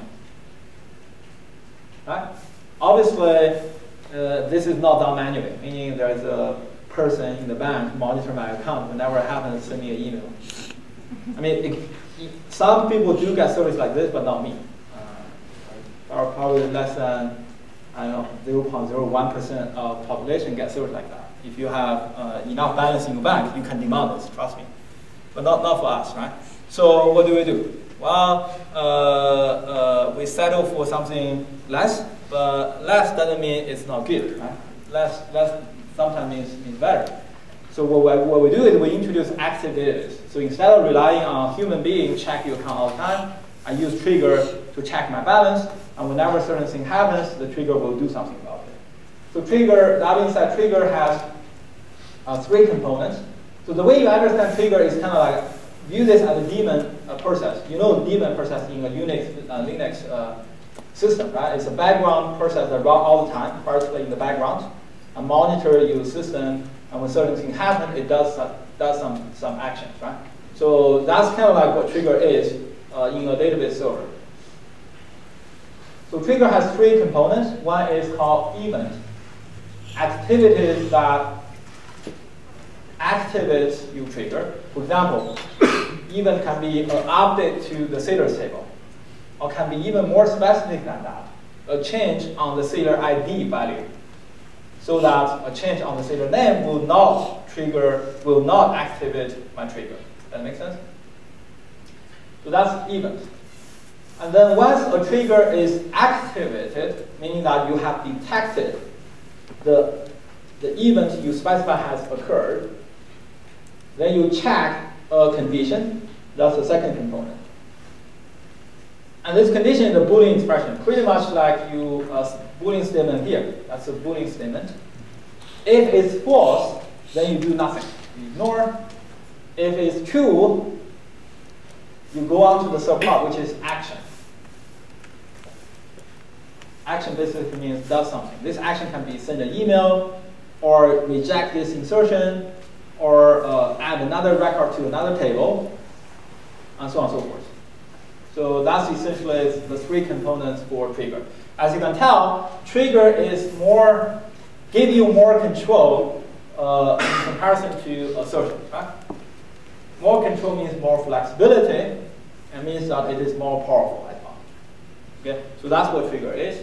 Right? Obviously, uh, this is not done manually, meaning there's a person in the bank monitor my account. Whenever it happens, send me an email. I mean, it, it, some people do get service like this, but not me. Uh, or probably less than, I don't know, zero point zero one percent of population get service like that. If you have uh, enough balance in your bank, you can demand this, trust me. But not, not for us, right? So what do we do? Well, uh, uh, we settle for something less, but less doesn't mean it's not good, right? Less, less sometimes means, means better. So what we, what we do is we introduce active database. So instead of relying on human being check your account all the time, I use Trigger to check my balance, and whenever a certain thing happens, the Trigger will do something about it. So Trigger, that means that Trigger has uh, three components. So the way you understand Trigger is kind of like, view this as a daemon uh, process. You know daemon process in a Unix, uh, Linux uh, system, right? It's a background process that runs all the time, partially in the background, and monitor your system, and when certain things happen, it does, uh, does some, some actions, right? So that's kind of like what Trigger is uh, in a database server. So Trigger has three components. One is called event, activities that activate your trigger. For example, event can be an update to the sailors table, or can be even more specific than that, a change on the sailor I D value, so that a change on the sailor name will not trigger, will not activate my trigger. That make sense? So that's event. And then once a trigger is activated, meaning that you have detected the, the event you specify has occurred, then you check a condition. That's the second component. And this condition is a Boolean expression, pretty much like you uh, Boolean statement here. That's a Boolean statement. If it's false, then you do nothing. You ignore. If it's true, you go on to the subplot, which is action. Action basically means does something. This action can be send an email, or reject this insertion, or uh, add another record to another table, and so on and so forth. So that's essentially the three components for trigger. As you can tell, trigger is more, give you more control uh, in comparison to assertion, right? More control means more flexibility, and means that it is more powerful, I thought. Okay, so that's what trigger is.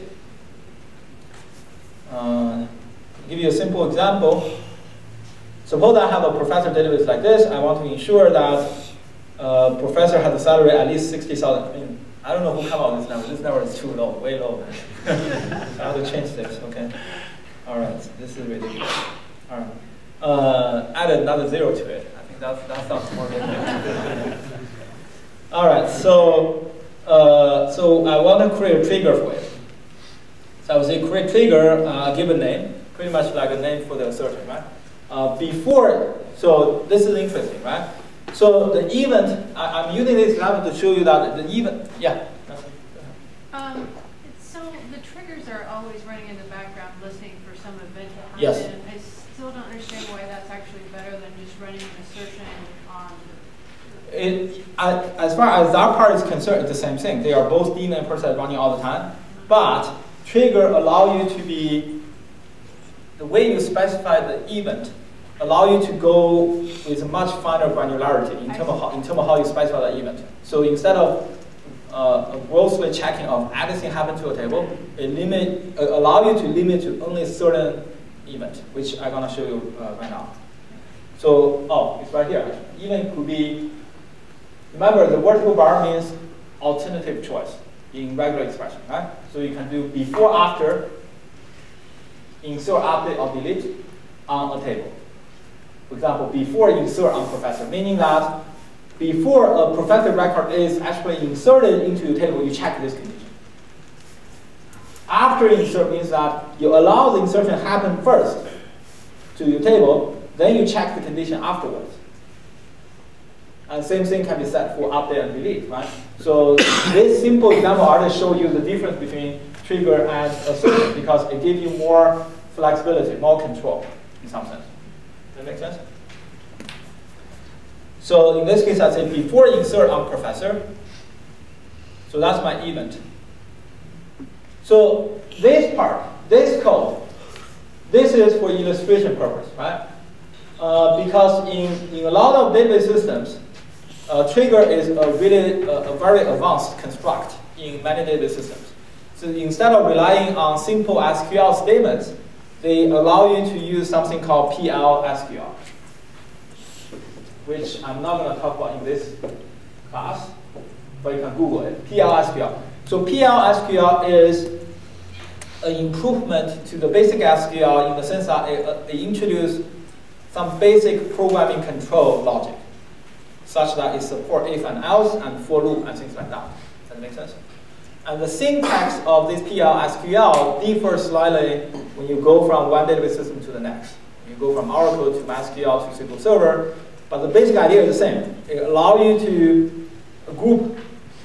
Uh, give you a simple example. Suppose I have a professor database like this. I want to ensure that uh, professor has a salary at least sixty thousand. I mean, I don't know who came up with this number. This number is too low, way low. I have to change this, okay? All right, this is ridiculous. All right, uh, add another zero to it. I think that, that sounds more good. All right, so, uh, so I want to create a trigger for it. So I would say create trigger, uh, give a name, pretty much like a name for the assertion, right? Uh, before, so this is interesting, right? So the event, I, I'm using this example to show you that the event, yeah? Um, it's, so the triggers are always running in the background listening for some event to happen. Yes. I still don't understand why that's actually better than just running an assertion on the... It, I, as far as that part is concerned, it's the same thing. They are both daemon process running all the time, but trigger allow you to be, the way you specify the event, allow you to go with a much finer granularity in terms of how, in terms of how you specify the event. So instead of uh, grossly checking of everything happened to a table, it limit, uh, allow you to limit to only certain event, which I'm gonna show you uh, right now. So, oh, it's right here. Event could be, remember the vertical bar means alternative choice in regular expression, right? So you can do before, after, insert, update, or delete on a table. For example, before insert on professor, meaning that before a professor record is actually inserted into your table, you check this condition. After insert means that you allow the insertion to happen first to your table, then you check the condition afterwards. And same thing can be said for update and delete, right? So this simple example I just show you the difference between trigger and assertion because it gives you more flexibility, more control in some sense. Does that make sense? So in this case, I say before insert on professor. So that's my event. So this part, this code, this is for illustration purpose, right? Uh, because in, in a lot of database systems, uh, trigger is a really uh, a very advanced construct in many database systems. So instead of relying on simple S Q L statements, they allow you to use something called P L S Q L, which I'm not going to talk about in this class, but you can Google it, P L S Q L. So P L S Q L is an improvement to the basic S Q L in the sense that it, uh, it introduced some basic programming control logic, such that it supports if and else and for loop and things like that. Does that make sense? And the syntax of this P L S Q L differs slightly when you go from one database system to the next. You go from Oracle to MySQL to S Q L Server, but the basic idea is the same. It allows you to group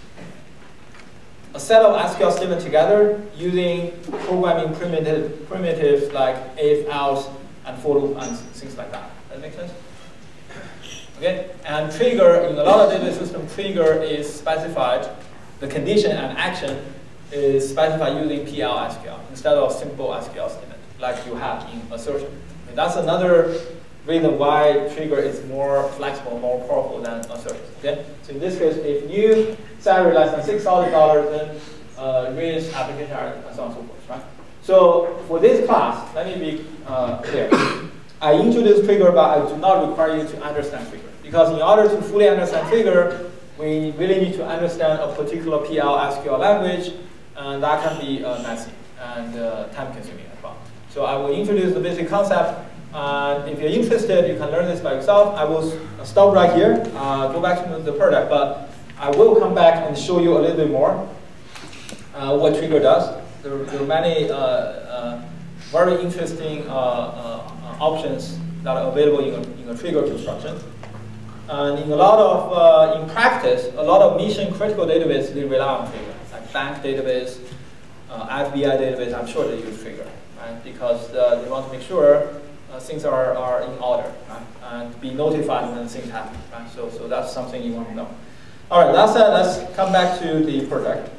a set of S Q L statements together using programming primitive, primitives like if, else, and for loop and things like that. Does that make sense? Okay, and trigger, in a lot of database systems, trigger is specified, the condition and action is specified using P L S Q L instead of simple S Q L statement like you have in assertion. And that's another reason why trigger is more flexible, more powerful than assertion. Okay, so in this case, if new salary less than six thousand dollars, then uh, raise application and so on and so forth, right? So for this class, let me be uh, clear. I introduce trigger, but I do not require you to understand trigger. Because in order to fully understand trigger, we really need to understand a particular P L S Q L language, and that can be uh, messy and uh, time-consuming as well. So I will introduce the basic concept, and if you're interested, you can learn this by yourself. I will stop right here, uh, go back to the product, but I will come back and show you a little bit more uh, what trigger does. There, there are many uh, uh, very interesting uh, uh, options that are available in a, in a trigger construction. And in a lot of, uh, in practice, a lot of mission critical databases, they rely on trigger, like bank database, uh, F B I database, I'm sure they use trigger, right? Because uh, they want to make sure uh, things are, are in order, right? And be notified when things happen, right? So, so that's something you want to know. All right, that said, let's come back to the project.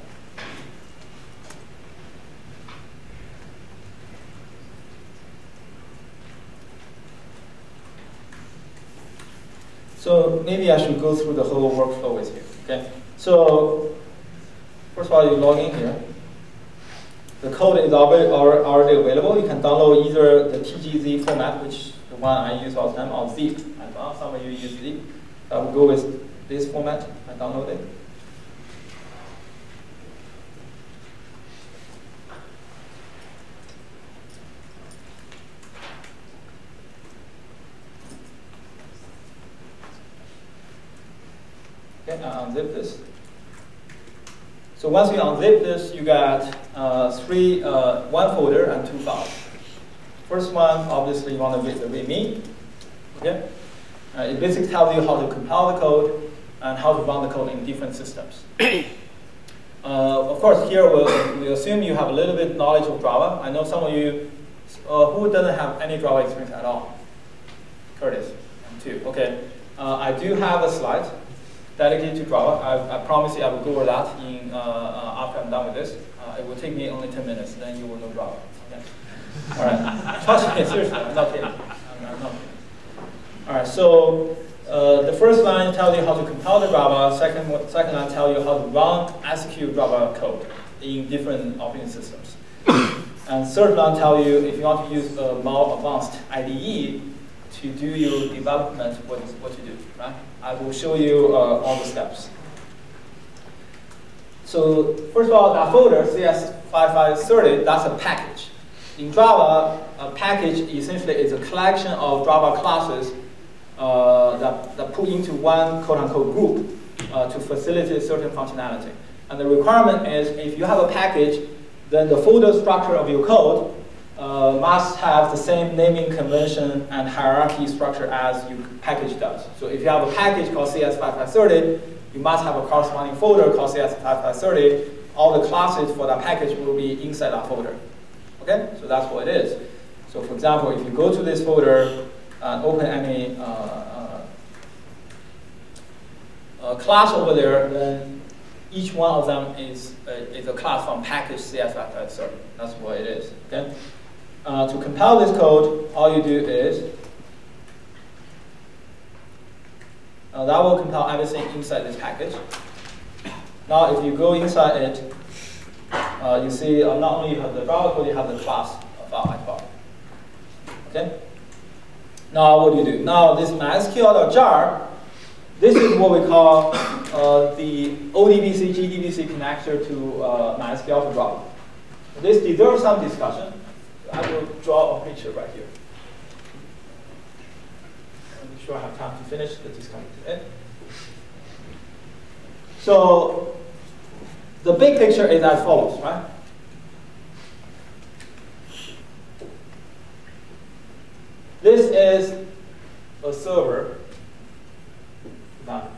So maybe I should go through the whole workflow with you. Okay. So first of all, you log in here. The code is already already available. You can download either the T G Z format, which is the one I use all the time, or zip as well. Some of you use zip. I will go with this format and download it. Okay, I unzip this. So once you unzip this, you got uh, three, uh, one folder and two files. First one, obviously, you want to read the README. Okay, uh, it basically tells you how to compile the code and how to run the code in different systems. uh, of course, here we'll, we assume you have a little bit knowledge of Java. I know some of you uh, who doesn't have any Java experience at all. Curtis, too. Okay, uh, I do have a slide dedicated to Java. I, I promise you I will go over that in, uh, uh, after I'm done with this. Uh, it will take me only ten minutes, then you will know Java. Okay? All right. Trust me, seriously, I'm not kidding. I'm, I'm not kidding. All right, so uh, the first line tells you how to compile the Java. Second, second line tells you how to run, execute Java code in different operating systems. And third line tells you if you want to use a more advanced I D E to do your development, what, what to do, right? I will show you uh, all the steps. So first of all, that folder, C S five five thirty, that's a package. In Java, a package essentially is a collection of Java classes uh, that, that put into one quote-unquote group uh, to facilitate certain functionality. And the requirement is if you have a package, then the folder structure of your code Uh, must have the same naming convention and hierarchy structure as your package does. So if you have a package called C S five five thirty, you must have a corresponding folder called C S five five thirty. All the classes for that package will be inside that folder. Okay, so that's what it is. So for example, if you go to this folder and open any uh, uh, uh, class over there, then each one of them is a, is a class from package C S five five thirty. That's what it is. Okay. Uh, to compile this code, all you do is uh, that will compile everything inside this package. Now, if you go inside it, uh, you see uh, not only you have the Java code, you have the class file at bottom. Okay. Now, what do you do? Now, this MySQL.jar, this is what we call uh, the O D B C G D B C connector to uh, MySQL for Java. This deserves some discussion. I will draw a picture right here. I'm sure I have time to finish the discussion today. So the big picture is as follows, right? This is a server. Done.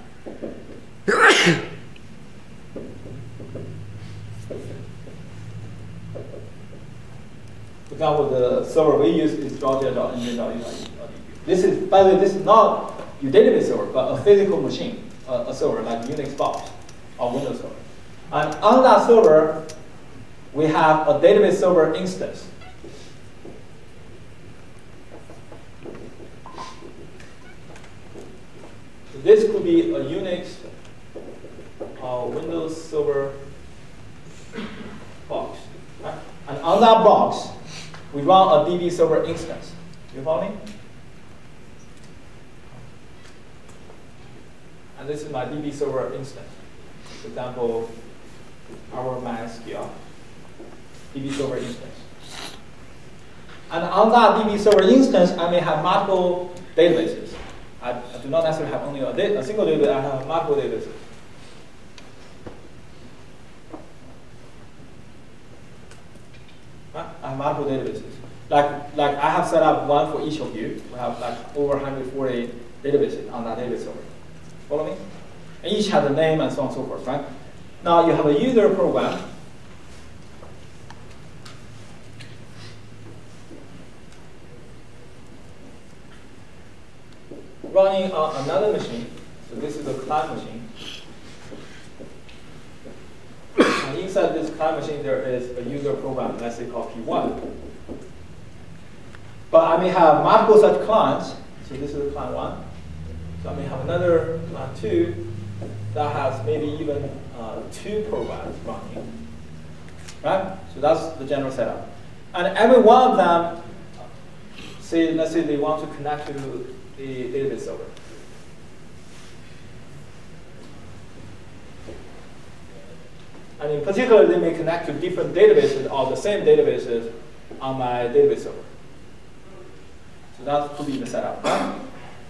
For example, the server we use is Georgia dot engine dot U I. This is, by the way, this is not your database server, but a physical machine, a, a server like Unix box or Windows server. And on that server, we have a database server instance. So this could be a Unix or Windows server box. Right? And on that box, we run a D B server instance. You follow me? And this is my D B server instance. For example, our MySQL D B server instance. And on that D B server instance, I may have multiple databases. I, I do not necessarily have only a, a single database, I have multiple databases. Right? I have multiple databases. Like, like I have set up one for each of you. We have like over one hundred forty databases on that database server. Follow me? And each has a name and so on and so forth, right? Now you have a user program. Running on another machine. So this is a client machine. And inside this client machine, there is a user program, let's say called P one. But I may have multiple such clients. So this is client one. So I may have another client two that has maybe even uh, two programs running. Right? So that's the general setup. And every one of them, say, let's say they want to connect to the database server. And in particular, they may connect to different databases or the same databases on my database server. So that could be the setup. Right?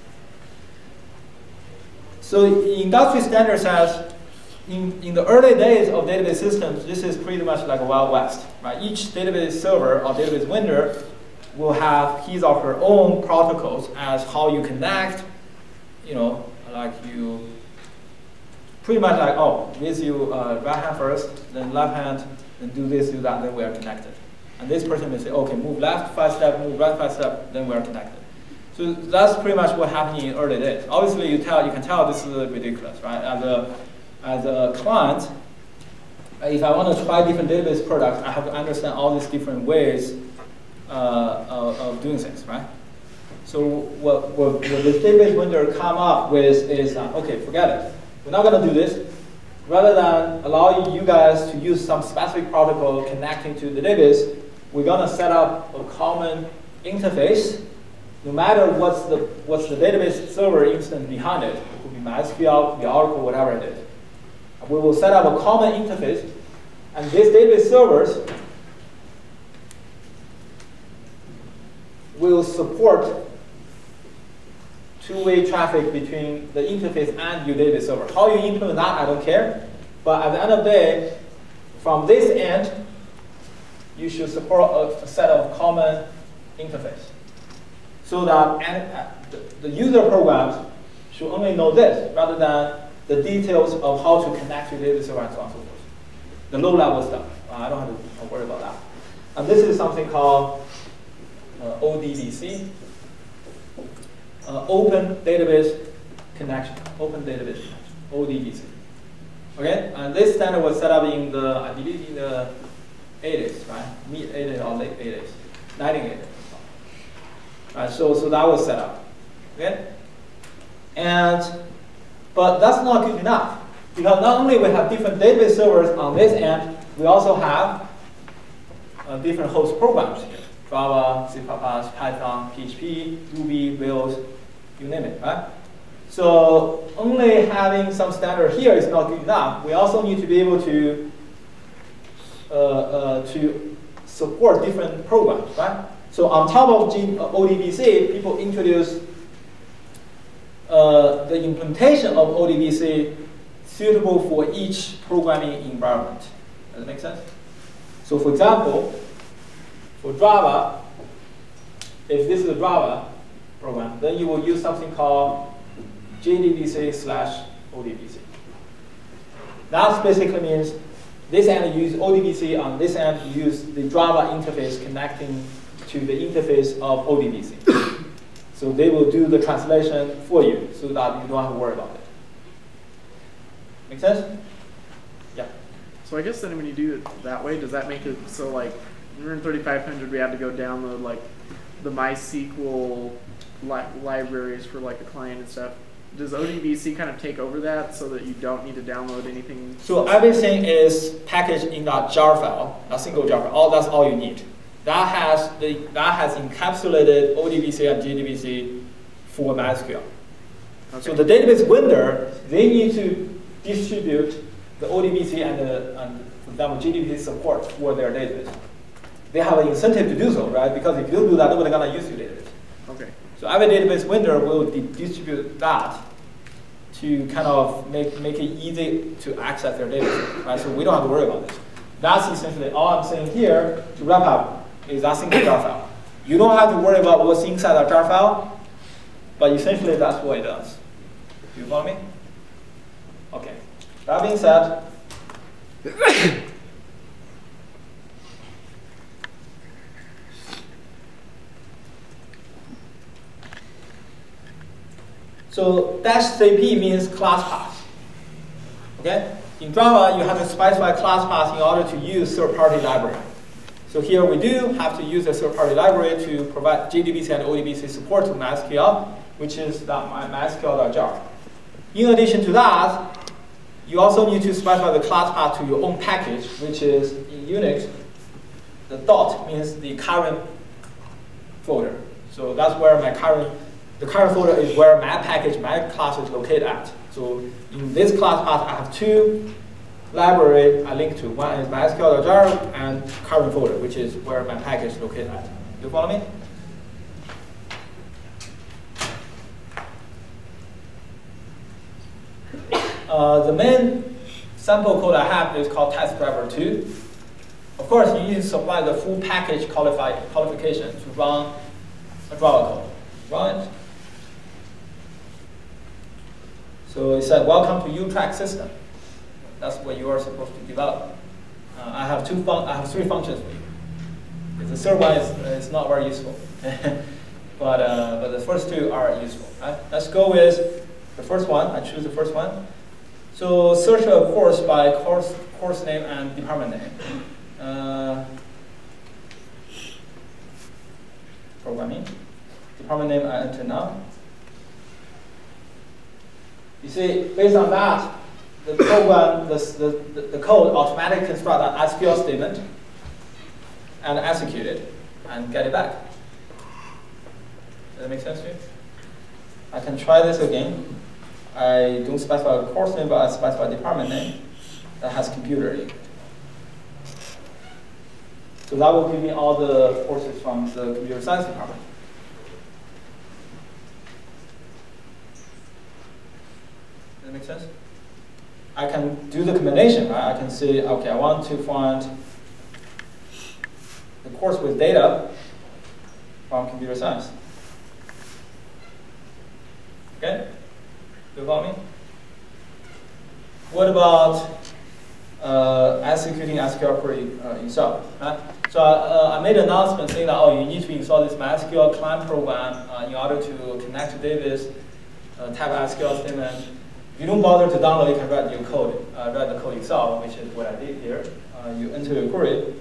So industry standard says, in, in the early days of database systems, this is pretty much like a Wild West. Right? Each database server or database vendor will have his or her own protocols as how you connect, you know, like you, pretty much like, oh, this you uh, right hand first, then left hand, then do this, do that, then we are connected. And this person may say, okay, move left five step, move right five step, then we are connected. So that's pretty much what happened in early days. Obviously, you tell, you can tell this is ridiculous, right? As a, as a client, if I want to try different database products, I have to understand all these different ways uh, of, of doing things, right? So what, what, what this database vendor come up with is, uh, okay, forget it. We're not going to do this. Rather than allow you guys to use some specific protocol connecting to the database, we're going to set up a common interface. No matter what's the, what's the database server instance behind it, it could be MySQL, the Oracle, whatever it is. We will set up a common interface, and these database servers will support two-way traffic between the interface and your database server. How you implement that, I don't care. But at the end of the day, from this end, you should support a, a set of common interface. So that and, uh, the, the user programs should only know this, rather than the details of how to connect to the database server and so on and so forth. The low-level stuff. Uh, I don't have to worry about that. And this is something called uh, O D B C, uh, Open Database Connection. Open Database Connection, O D B C. Okay, and this standard was set up in the, I believe, in the eighties, right? Mid eighties or late eighties, nineteen eighties. Right, so so that was set up. Okay, and but that's not good enough, because not only we have different database servers on this end, we also have uh, different host programs here: Java, C plus plus, Python, P H P, Ruby, Rails, you name it, right? So only having some standard here is not good enough. We also need to be able to uh, uh, to support different programs, right? So on top of G, uh, O D B C, people introduce uh, the implementation of O D B C suitable for each programming environment. Does that make sense? So for example, for Java, if this is a Java program, then you will use something called J D B C slash O D B C. That basically means this end you use O D B C, on this end you use the Java interface connecting to the interface of O D B C. So they will do the translation for you so that you don't have to worry about it. Make sense? Yeah. So I guess then when you do it that way, does that make it so like in thirty-five hundred we had to go download like the MySQL li libraries for like a client and stuff? Does O D B C kind of take over that so that you don't need to download anything? So everything is packaged in that jar file, a single jar file. All that's all you need. That has the that has encapsulated O D B C and J D B C for MySQL. Okay. So the database vendor, they need to distribute the O D B C and, the, and for example, J D B C support for their database. They have an incentive to do so, right? Because if you don't do that, nobody's gonna use your database. Okay. So every database vendor will di distribute that to kind of make, make it easy to access their database, right? So we don't have to worry about this. That's essentially all I'm saying here to wrap up is that single jar file. You don't have to worry about what's inside that jar file, but essentially that's what it does. Do you follow me? Okay. That being said, so dash C P means class path. Okay? In Java, you have to specify class path in order to use third-party library. So here we do have to use a third-party library to provide J D B C and O D B C support to MySQL, which is that MySQL.jar. In addition to that, you also need to specify the class path to your own package, which is in Unix, the dot means the current folder. So that's where my current, the current folder is where my package, my class is located at. So in this class path, I have two libraries I link to. One is MySQL.jar and current folder, which is where my package is located at. Do you follow me? Uh, the main sample code I have is called test driver two. Of course, you need to supply the full package qualify, qualification to run a Java code. Run it. So it said, welcome to U-Track system. That's what you are supposed to develop. Uh, I have two fun I have three functions for you. The third one is, uh, is not very useful, but uh, but the first two are useful. Right? Let's go with the first one. I choose the first one. So search a course by course course name and department name. Uh, programming. Department name I enter now. You see, based on that, the program, the, the, the code automatically construct an S Q L statement and execute it and get it back. Does that make sense to you? I can try this again. I don't specify the course name, but I specify the department name that has computer in it. So that will give me all the courses from the computer science department. Does that make sense? I can do the combination, right? I can say, okay, I want to find the course with data from computer science. Okay? Do you follow me? what about uh, executing S Q L query uh, itself? Right? So uh, I made an announcement saying that, oh, you need to install this MySQL client program uh, in order to connect to Davis, uh, type S Q L statement. If you don't bother to download, you can write your code, uh, write the code yourself, which is what I did here. Uh, you enter your query.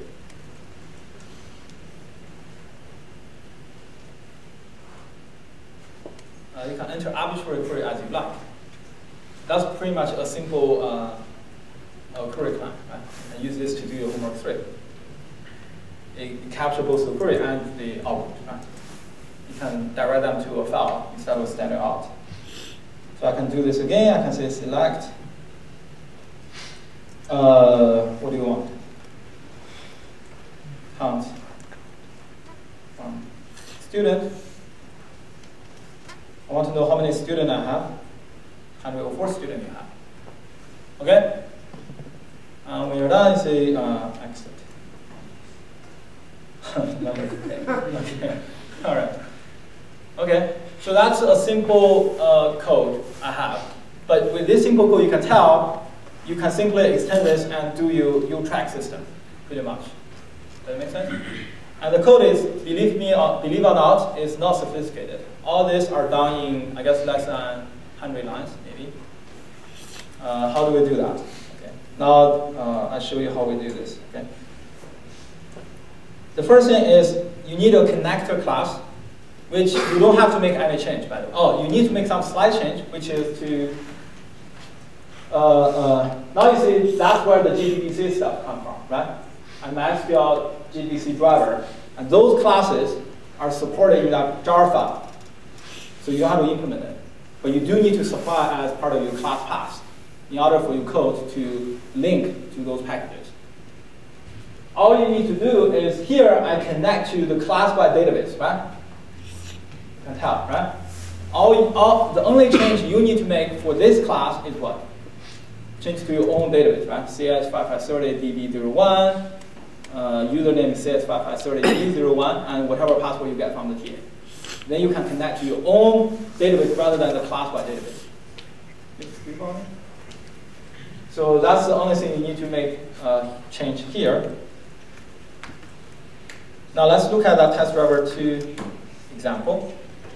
Uh, you can enter arbitrary query as you like. That's pretty much a simple uh, uh, query client, right? And use this to do your homework three. It captures both the query and the output, right? You can direct them to a file instead of standard out. So I can do this again. I can say select. Uh, what do you want? Count from student. I want to know how many students I have. one hundred four students you have. Okay? And when you're done, you say uh, exit. Okay. All right. Okay. So that's a simple uh, code I have. But with this simple code, you can tell you can simply extend this and do your your track system, pretty much. Does that make sense? And the code is, believe me or believe or not, is not sophisticated. All these are done in, I guess, less than one hundred lines, maybe. Uh, how do we do that? Okay. Now uh, I'll show you how we do this. Okay. The first thing is you need a connector class, which you don't have to make any change, by the way. Oh, you need to make some slight change, which is to uh, uh, now you see that's where the G D B C stuff comes from, right? And MySQL G D B C driver, and those classes are supported in that jar file. So you don't have to implement it. But you do need to supply as part of your class path in order for your code to link to those packages. All you need to do is here I connect to the class by database, right? You can tell, right? All, all, the only change you need to make for this class is what? Change to your own database, right? C S five five three zero D B zero one, uh, username C S five five three zero D B zero one, and whatever password you get from the T A. Then you can connect to your own database rather than the class by database. So that's the only thing you need to make uh, change here. Now let's look at that test driver two example.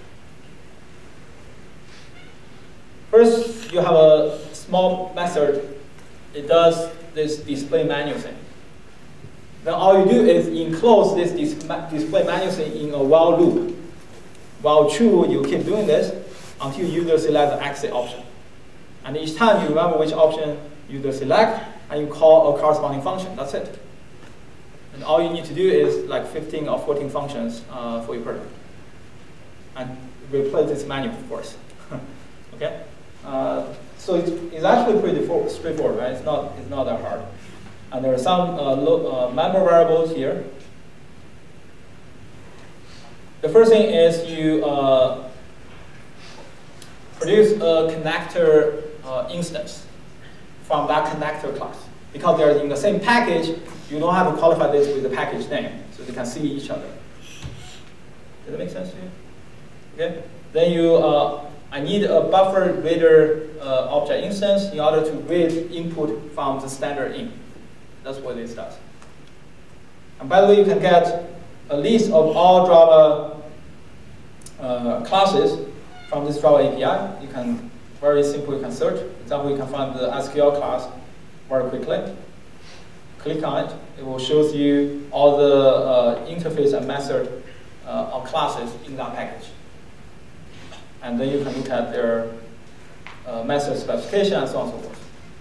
First, you have a small method. It does this display menu thing. Then all you do is enclose this dis display menu thing in a while loop. While true, you keep doing this until user select the exit option. And each time you remember which option user select, and you call a corresponding function. That's it. And all you need to do is like fifteen or fourteen functions uh, for your project. And replace this menu, of course. Okay? Uh, so it's, it's actually pretty straightforward, right? It's not, it's not that hard. And there are some uh, uh, member variables here. The first thing is you uh, produce a connector uh, instance from that connector class. Because they're in the same package, you don't have to qualify this with the package name, so they can see each other. Does that make sense to you? Okay. Then you, uh, I need a buffer reader uh, object instance in order to read input from the standard in. That's what this does. And by the way, you can get a list of all Java uh, classes from this Java A P I. You can very simple. You can search. For example, you can find the S Q L class very quickly. Click on it. It will show you all the uh, interface and method uh, of classes in that package. And then you can look at their uh, method specification and so on and so forth.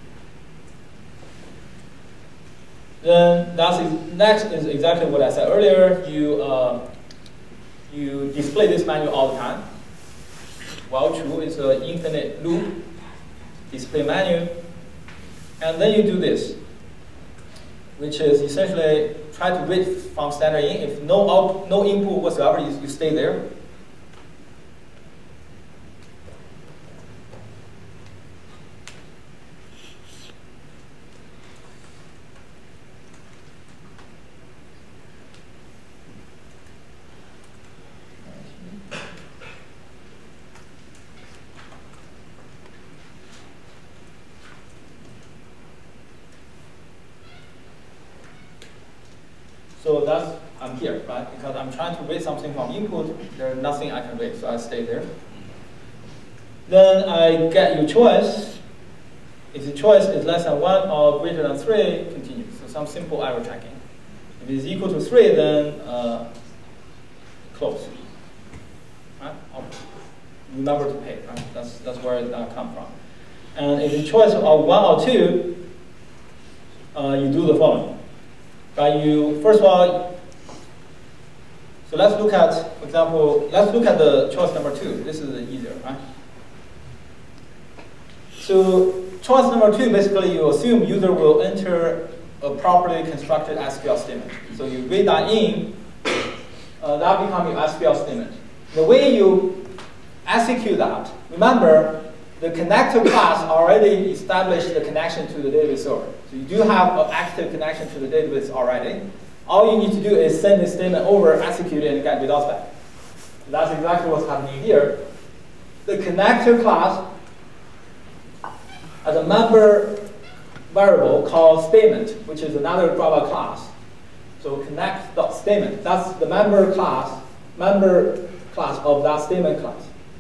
Then that's it. Next is exactly what I said earlier. You uh, you display this menu all the time. While true is an infinite loop display menu, and then you do this, which is essentially try to read from standard in. If no out, no input whatsoever, you, you stay there. So that's, I'm here, right? Because I'm trying to read something from input, there's nothing I can read, so I stay there. Then I get your choice. If the choice is less than one or greater than three, continue. So some simple arrow tracking. If it's equal to three, then uh, close. Right? Remember to pay, right? That's, that's where it uh, comes from. And if the choice of one or two, uh, you do the following. Right? You, first of all, so let's look at, for example, let's look at the choice number two. This is easier, right? So choice number two, basically you assume user will enter a properly constructed S Q L statement. So you read that in, uh, that becomes your S Q L statement. The way you execute that, remember, the connector class already established the connection to the database server. So you do have an active connection to the database already. All you need to do is send this statement over, execute it, and get results back. That's exactly what's happening here. The connector class has a member variable called statement, which is another Java class. So connect.statement, that's the member class, member class of that statement class.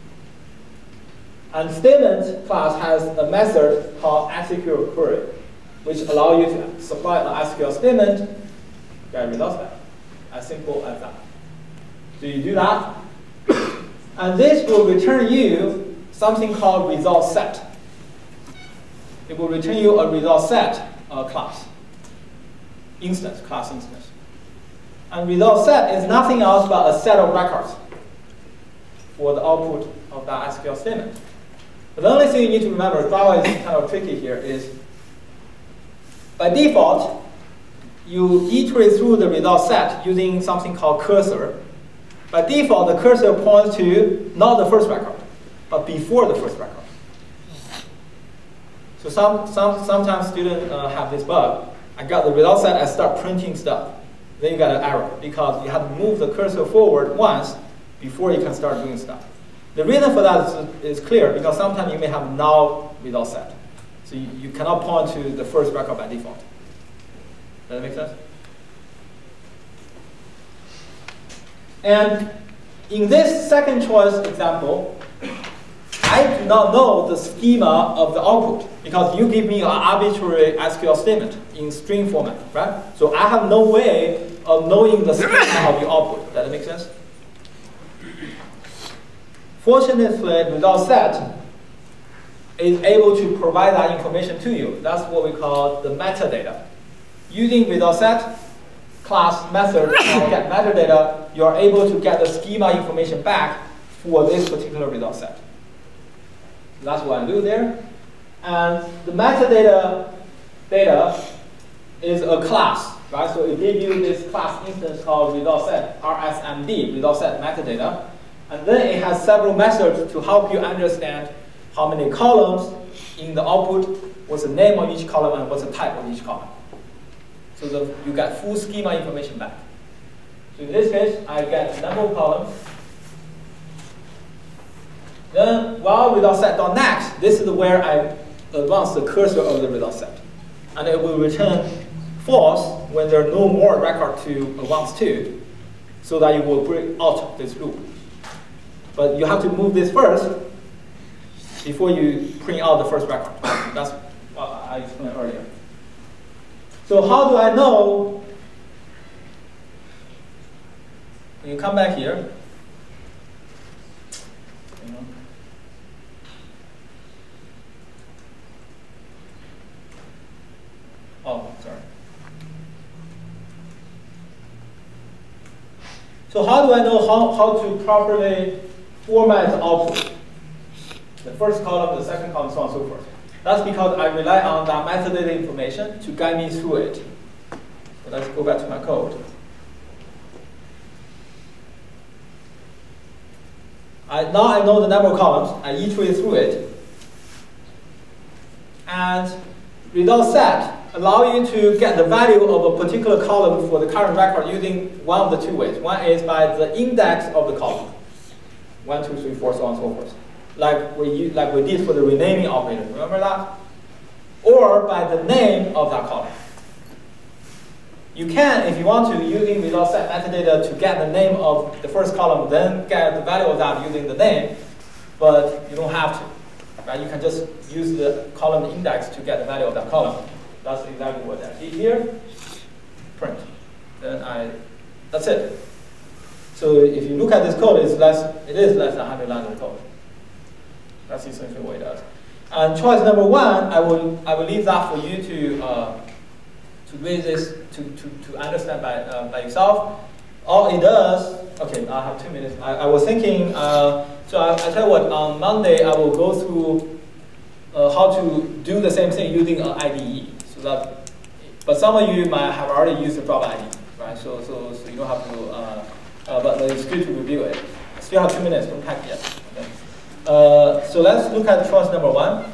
And statement class has a method called execute query, which allows you to supply an S Q L statement, get results back. As simple as that. So you do that, and this will return you something called result set. It will return you a result set uh, class, instance, class instance. And result set is nothing else but a set of records for the output of that S Q L statement. But the only thing you need to remember, Java is kind of tricky here, is by default, you iterate through the result set using something called cursor. By default, the cursor points to not the first record, but before the first record. So some, some, sometimes students uh, have this bug. I got the result set, I start printing stuff. Then you got an error, because you have to move the cursor forward once before you can start doing stuff. The reason for that is, is clear, because sometimes you may have null result set. So you, you cannot point to the first record by default. Does that make sense? And in this second choice example, I do not know the schema of the output, because you give me an arbitrary S Q L statement in string format, right? So I have no way of knowing the schema of your output. Does that make sense? Fortunately, result set is able to provide that information to you. That's what we call the metadata. Using result set class method to get metadata, you're able to get the schema information back for this particular result set. That's what I do there. And the metadata data is a class, right? So it gives you this class instance called result set, R S M D, result set metadata. And then it has several methods to help you understand how many columns in the output, what's the name of each column, and what's the type of each column. So the, you get full schema information back. So in this case, I get number of columns. Then, while result set.next, this is where I advance the cursor of the result set. And it will return false when there are no more record to advance to, so that you will break out this loop. But you have to move this first before you print out the first record. That's what I explained earlier. So how do I know? When you come back here, you know, oh, sorry. So how do I know how, how to properly format the output? The first column, the second column, so on and so forth. That's because I rely on that metadata information to guide me through it. So let's go back to my code. I, now I know the number of columns. I iterate through it. And result set allow you to get the value of a particular column for the current record using one of the two ways. One is by the index of the column. One, two, three, four, so on and so forth. Like we, like we did for the renaming operator. Remember that? Or by the name of that column. You can, if you want to, using without set metadata to get the name of the first column, then get the value of that using the name, but you don't have to. Right? You can just use the column index to get the value of that column. That's exactly what I did here. Print. Then I, that's it. So if you look at this code, it's less, it is less than one hundred lines of code. That's essentially what it does. And choice number one, I will, I will leave that for you to, uh, to read this, to, to, to understand by, uh, by yourself. All it does, okay, I have two minutes. I, I was thinking, uh, so I, I tell you what, on Monday I will go through uh, how to do the same thing using an I D E. So that, but some of you might have already used the Java I D E, right? So, so, so you don't have to, uh, uh, but it's good to review it. Still have two minutes, don't pack yet. Okay. Uh, so let's look at choice number one.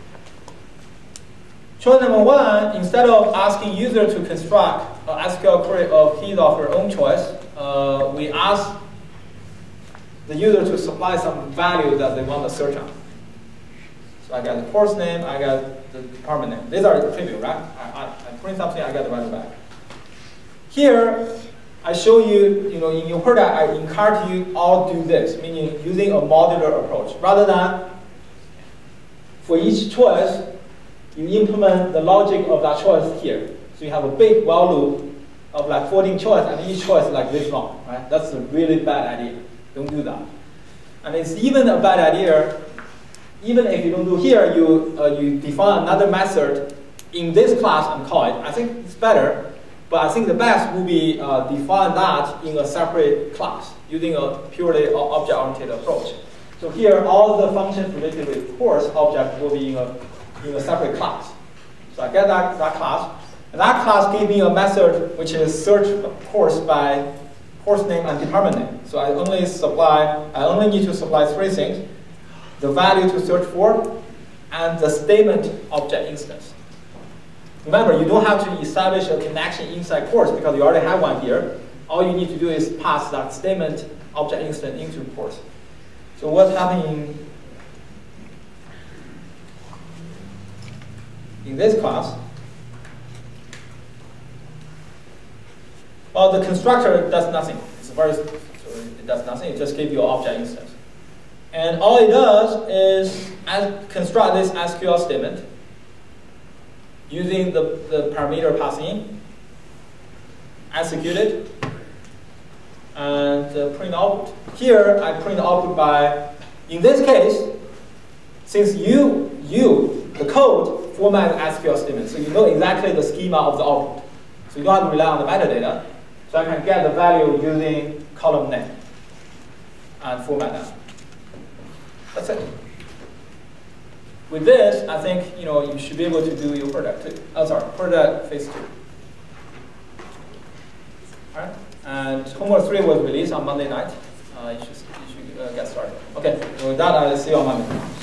Choice number one, instead of asking user to construct an S Q L query of his or her own choice, uh, we ask the user to supply some value that they want to search on. So I got the course name, I got the department name. These are trivial, right? I, I, I print something, I got the value back. Here, I show you, you know, in your product, I encourage you all do this, meaning using a modular approach. Rather than for each choice, you implement the logic of that choice here. So you have a big while loop of like fourteen choices, and each choice is like this long, right? That's a really bad idea. Don't do that. And it's even a bad idea, even if you don't do here, you, uh, you define another method in this class and call it. I think it's better, but I think the best will be uh, define that in a separate class using a purely object-oriented approach. So here, all the functions related with course object will be in a, in a separate class. So I get that, that class, and that class gives me a method which is search course by course name and department name. So I only supply, I only need to supply three things: the value to search for, and the statement object instance. Remember, you don't have to establish a connection inside course because you already have one here. All you need to do is pass that statement object instance into course. So what's happening in this class? Well, the constructor does nothing. It's very, so it does nothing. It just gives you an object instance. And all it does is as construct this S Q L statement using the, the parameter passing in, execute it, and uh, print output. Here, I print output by, in this case, since you, you, the code, format an S Q L statement, so you know exactly the schema of the output. So you don't have to rely on the metadata. So I can get the value using column name and format that. That's it. With this, I think you know you should be able to do your product too. Oh, sorry, product phase two. All right. And homework three was released on Monday night. Uh, you should, you should uh, get started. Okay. With that, I'll see you on Monday.